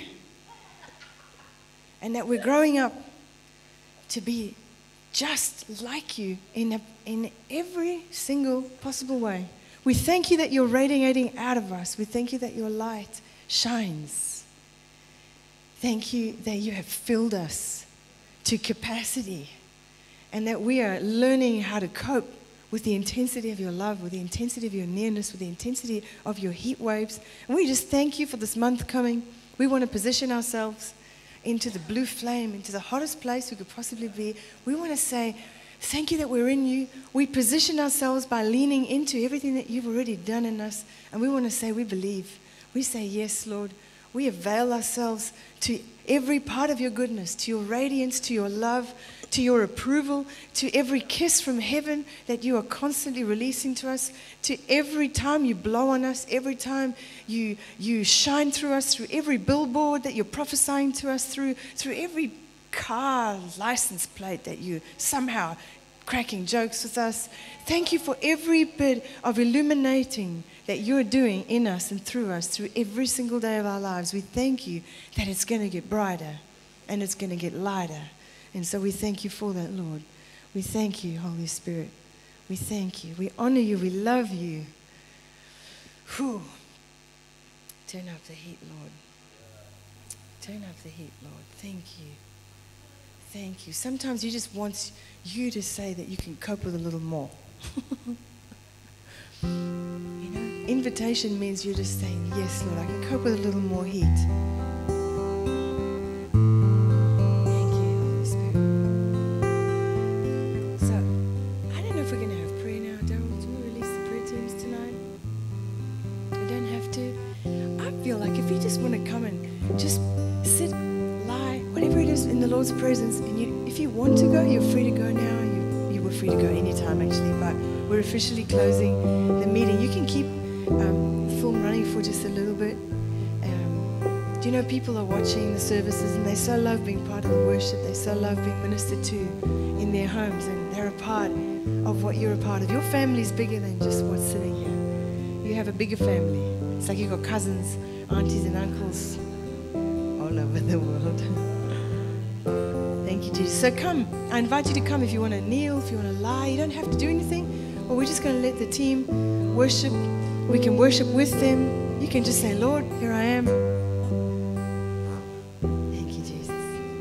and that we're growing up to be just like you in, a, in every single possible way. We thank you that you're radiating out of us. We thank you that your light shines. Thank you that you have filled us to capacity and that we are learning how to cope with the intensity of your love, with the intensity of your nearness, with the intensity of your heat waves. And we just thank you for this month coming. We want to position ourselves into the blue flame, into the hottest place we could possibly be. We want to say, thank you that we're in you. We position ourselves by leaning into everything that you've already done in us. And we want to say, we believe. We say, yes, Lord. We avail ourselves to every part of your goodness, to your radiance, to your love, to your approval, to every kiss from heaven that you are constantly releasing to us, to every time you blow on us, every time you, you shine through us, through every billboard that you're prophesying to us, through, through every car license plate that you somehow cracking jokes with us. Thank you for every bit of illuminating that you're doing in us and through us, through every single day of our lives. We thank you that it's going to get brighter and it's going to get lighter. And so we thank you for that, Lord. We thank you, Holy Spirit. We thank you. We honor you. We love you. Whew. Turn up the heat, Lord. Turn up the heat, Lord. Thank you. Thank you. Sometimes you just want you to say that you can cope with a little more. You know, invitation means you're just saying, yes, Lord, I can cope with a little more heat. Thank you, Holy Spirit. So, I don't know if we're going to have prayer now, Daryl. Do we release the prayer teams tonight? We don't have to. I feel like if you just want to come and just sit, lie, whatever it is in the Lord's presence, and you, if you want to go, you're free to go now. You, you were free to go anytime, actually, but we're officially closing the meeting. You can keep um, the film running for just a little bit. Um, do you know people are watching the services and they so love being part of the worship. They so love being ministered to in their homes, and they're a part of what you're a part of. Your family's bigger than just what's sitting here. You have a bigger family. It's like you've got cousins, aunties and uncles all over the world. Thank you, Jesus. So come. I invite you to come if you want to kneel, if you want to lie. You don't have to do anything. Or we're just going to let the team worship. We can worship with them. You can just say, Lord, here I am. Thank you, Jesus.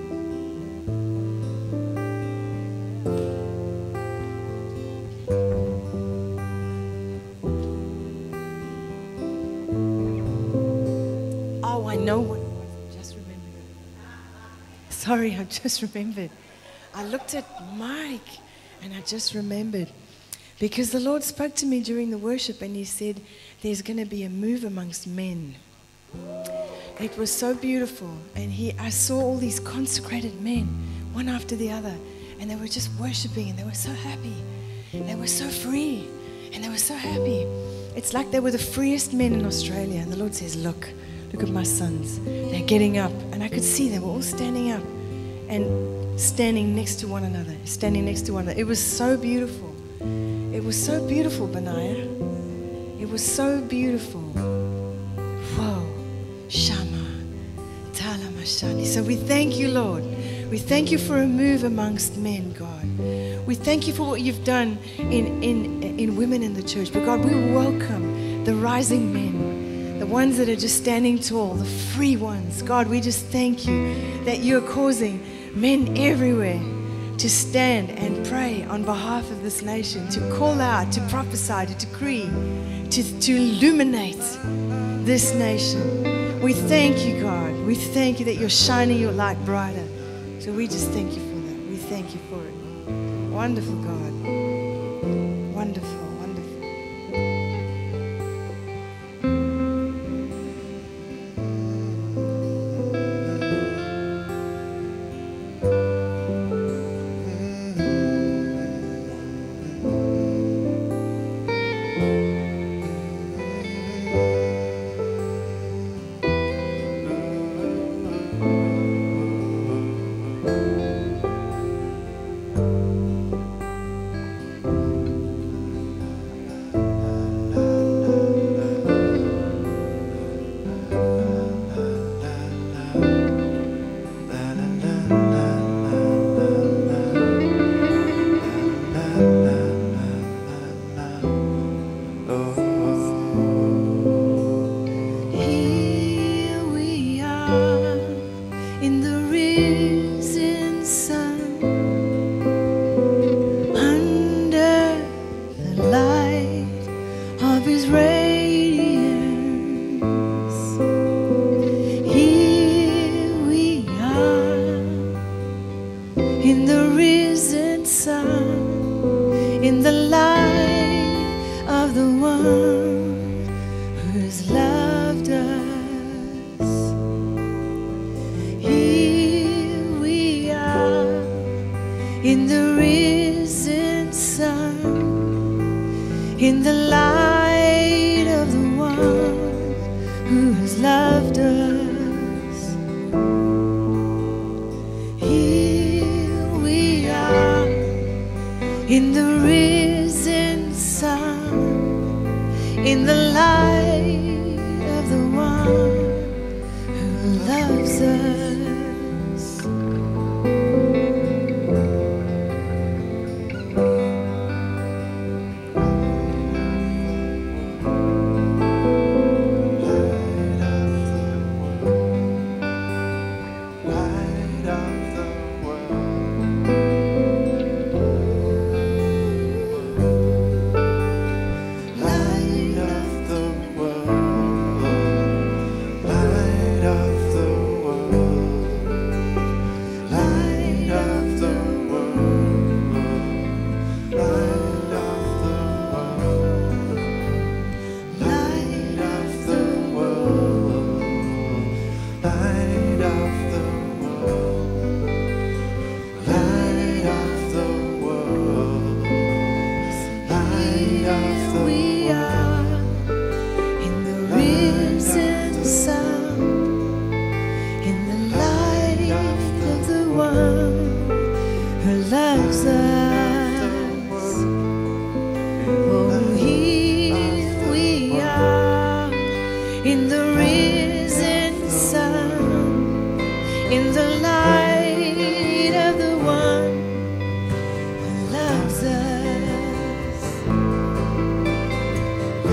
Oh, I know what it was. I just remembered it. Sorry, I just remembered. I looked at Mike and I just remembered. Because the Lord spoke to me during the worship and he said, there's going to be a move amongst men. It was so beautiful. And he, I saw all these consecrated men, one after the other. And they were just worshiping and they were so happy. They were so free and they were so happy. It's like they were the freest men in Australia. And the Lord says, look, look at my sons. They're getting up. And I could see they were all standing up and standing next to one another, standing next to one another. It was so beautiful. It was so beautiful, Benaiah. It was so beautiful. Whoa. Shama. Talamashani. So we thank you, Lord. We thank you for a move amongst men, God. We thank you for what you've done in, in, in women in the church. But God, we welcome the rising men, the ones that are just standing tall, the free ones. God, we just thank you that you're causing men everywhere to stand and pray on behalf of this nation, to call out, to prophesy, to decree, to, to illuminate this nation. We thank you, God. We thank you that you're shining your light brighter. So we just thank you for that. We thank you for it. Wonderful, God. Wonderful, wonderful. Here we are in the risen sun, under the light of his radiance. Here we are in the risen sun, in the light of the one who's loved us. Here we are in the risen sun, in the light of the one who has loved us. Here we are in the risen sun, in the light of the one who loves us. Light of the world, light of the world, light of the world, light of the world, light of the world, light of the world, light of the world, light of the world, light of the We are in the risen sun, in the light of the one who loves us. Oh, here we are in the risen sun, in the light of the one who loves us.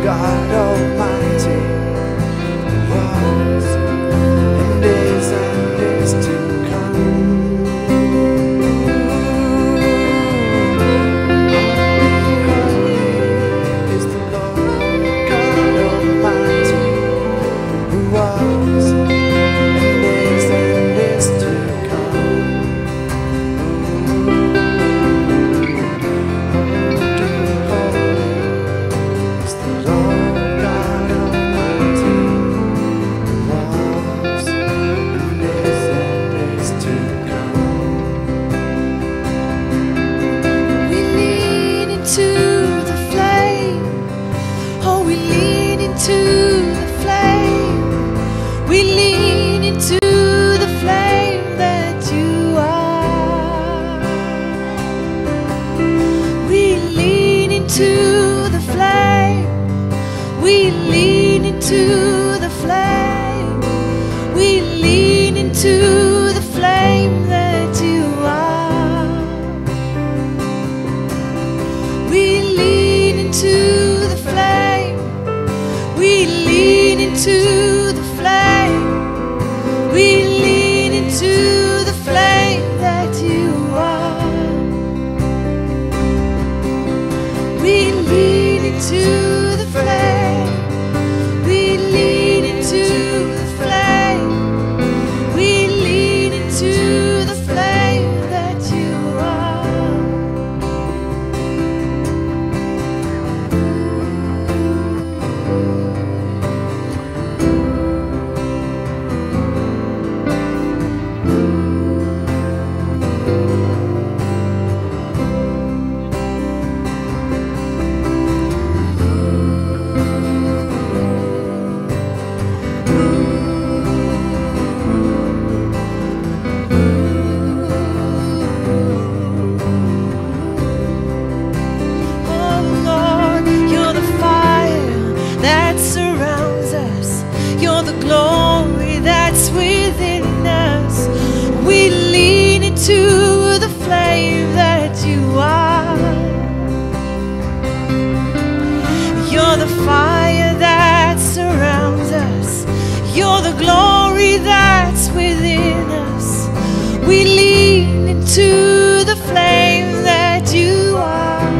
God Almighty, was and is and is to come. Is the Lord God Almighty, who was and is and is to come. Is the Lord God Almighty, who was and is and is to come. We lean into the flame. Oh, we lean into the flame. We lean into the flame that you are. We lean into the flame. We lean into the flame. We lean into the flame that you are. We lean into the flame. We lean into the flame. We lean into the flame that you are. We lean into the flame. We lean into the flame. We lean into the flame that you are. Oh Lord, you're the fire that surrounds us. You're the glory that's within us. We lean into the flame that you are. You're the fire that surrounds us. You're the glory that's within us. We lean into the flame that you are.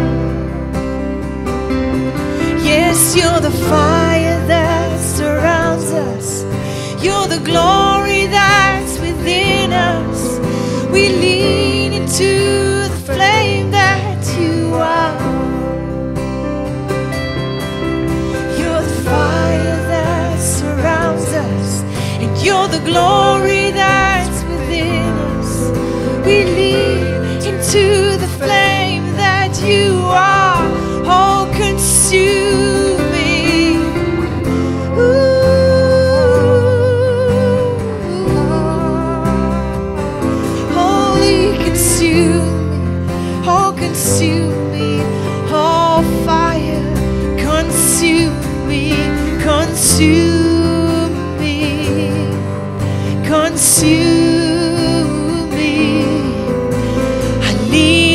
Yes, you're the fire that surrounds us. You're the glory that's within us. We lean into the flame that you are. You're the fire that surrounds us, and you're the glory that's within us. We lean into the flame that you are. Oh, consume me. Ooh. Holy, consume me. Oh, consume me. Oh, fire, consume me. Consume me. Consume me. I lean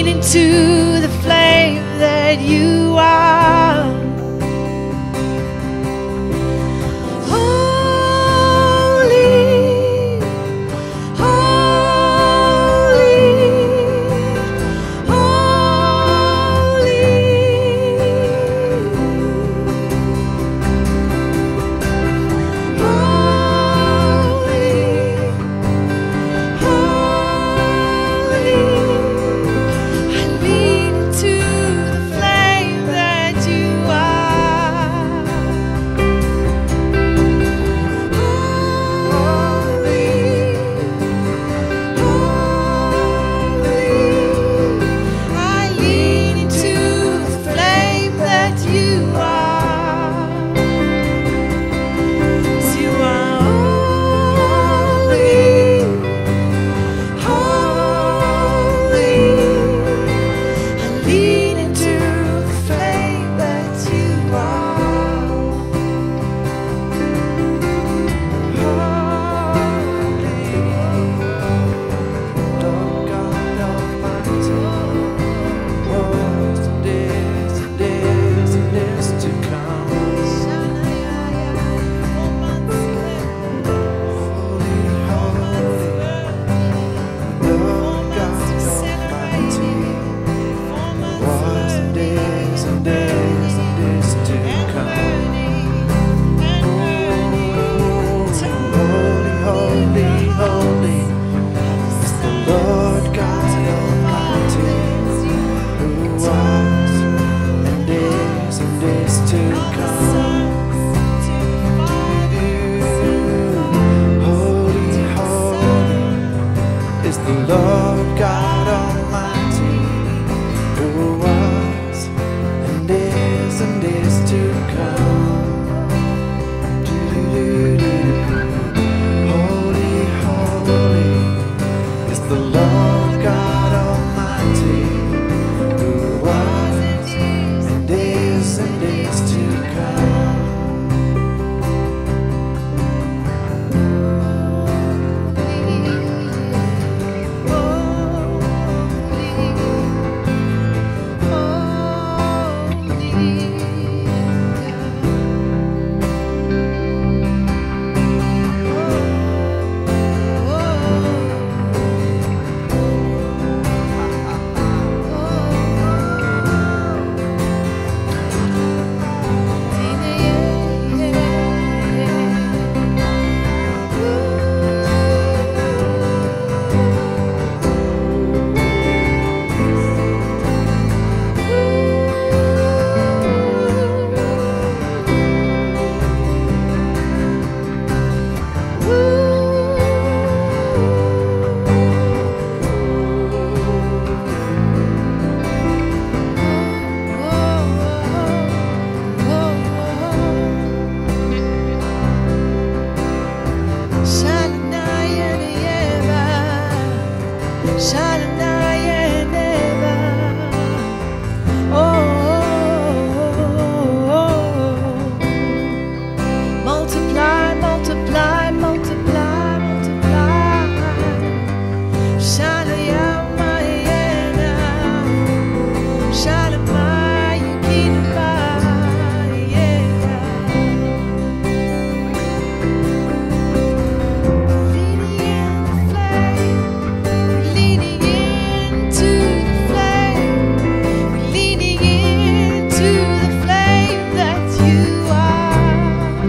you are.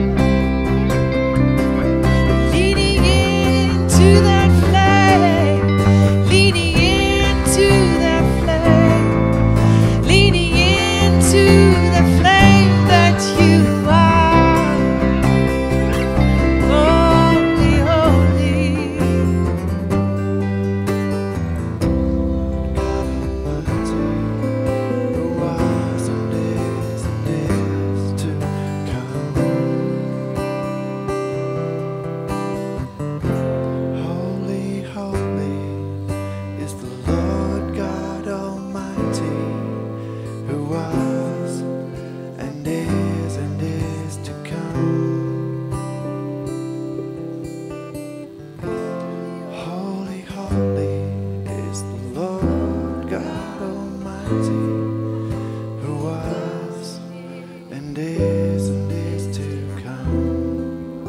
Leaning into that flame, leaning into that flame, leaning into the flame that you are. Holy, holy. Who was and is and is to come. Holy, holy is the Lord God Almighty, who was and is and is to come. Holy, holy is the Lord God Almighty, who was and is and is to come.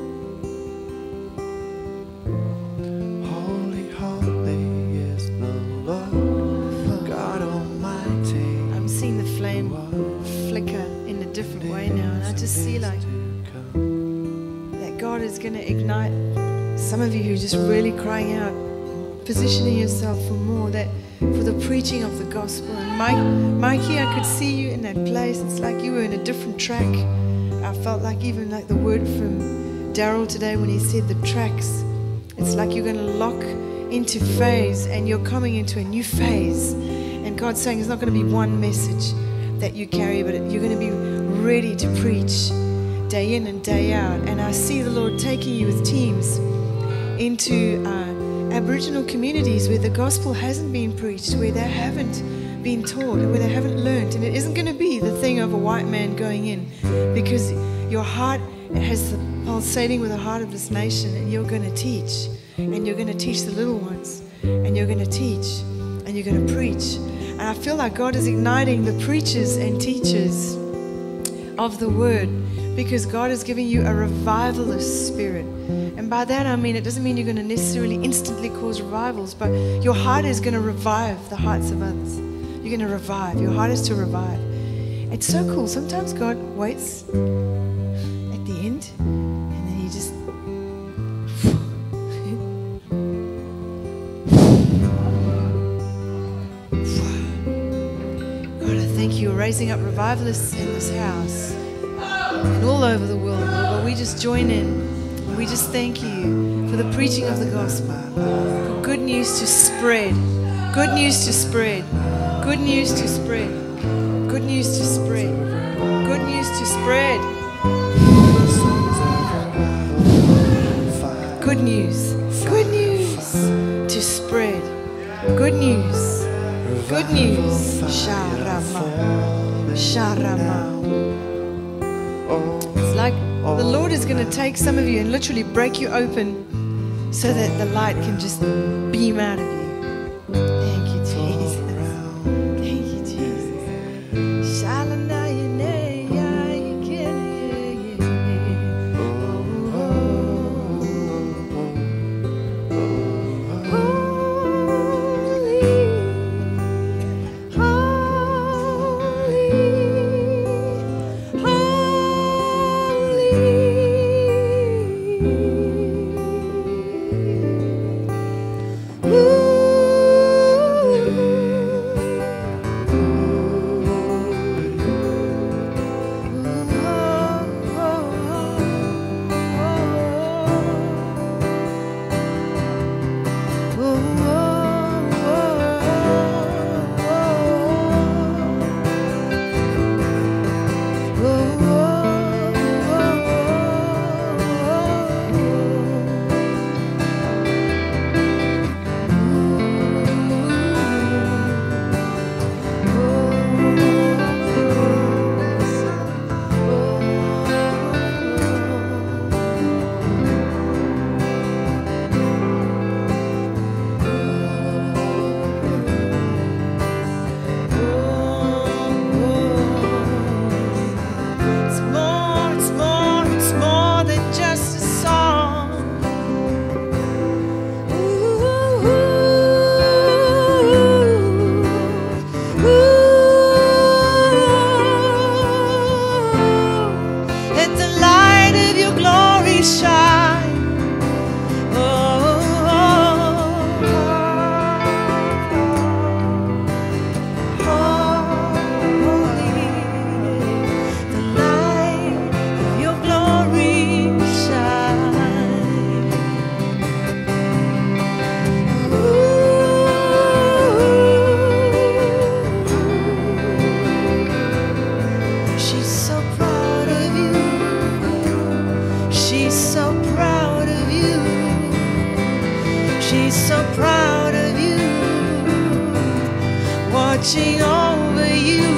Holy, holy is the Lord God Almighty. I'm seeing the flame flicker in a different way now, and I just see like that God is going to ignite some of you who are just really crying out, positioning yourself for more, that for the preaching of the gospel. And Mike, Mikey, I could see you in that place. It's like you were in a different track. I felt like even like the word from Daryl today when he said the tracks. It's like you're going to lock into phase and you're coming into a new phase. And God's saying it's not going to be one message that you carry, but you're going to be ready to preach day in and day out. And I see the Lord taking you with teams into uh, Aboriginal communities where the gospel hasn't been preached, where they haven't been taught, where they haven't learned. And it isn't going to be the thing of a white man going in, because your heart has the pulsating with the heart of this nation, and you're going to teach, and you're going to teach the little ones, and you're going to teach, and you're going to preach. And I feel like God is igniting the preachers and teachers of the word, because God is giving you a revivalist spirit. And by that I mean, it doesn't mean you're going to necessarily instantly cause revivals, but your heart is going to revive the hearts of others. You're going to revive. Your heart is to revive. It's so cool. Sometimes God waits at the end, and then he just God, I thank you. You're raising up revivalists in this house and all over the world, Lord. But we just join in. We just thank you for the preaching of the gospel, for good news to spread, good news to spread, good news to spread, good news to spread, good news to spread. Good news, good news to spread, good news, good news. Sharama, Sharama. It's like the Lord is going to take some of you and literally break you open so that the light can just beam out of you. Thank you, Jesus. Thank you, Jesus. Shalanayane, yayikene, oh, oh. Holy, holy, holy. Ooh. She's so proud of you. She's so proud of you. She's so proud of you. Watching over you.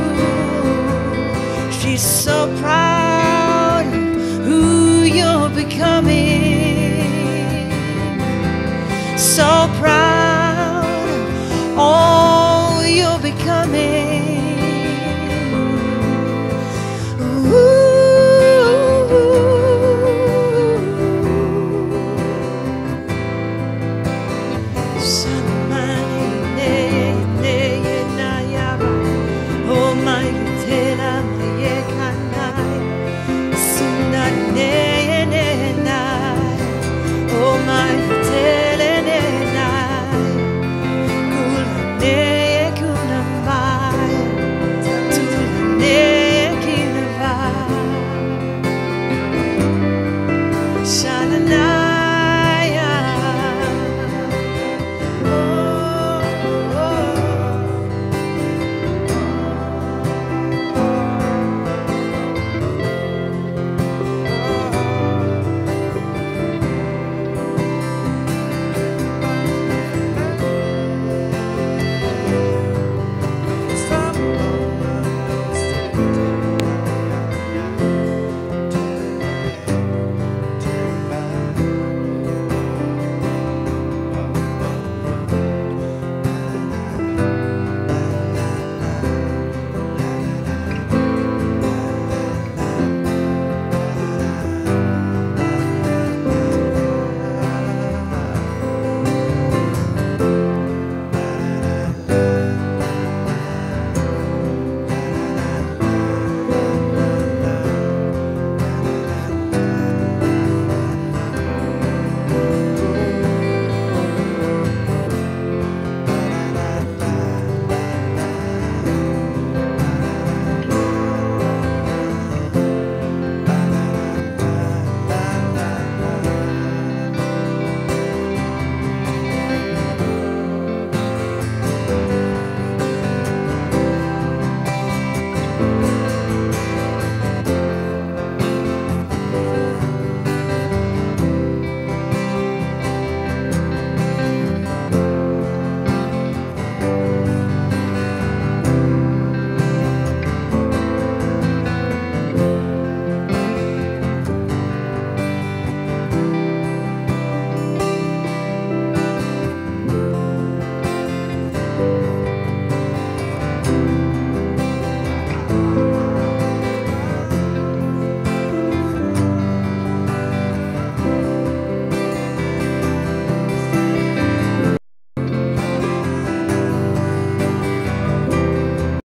She's so proud of who you're becoming. So proud of all you're becoming.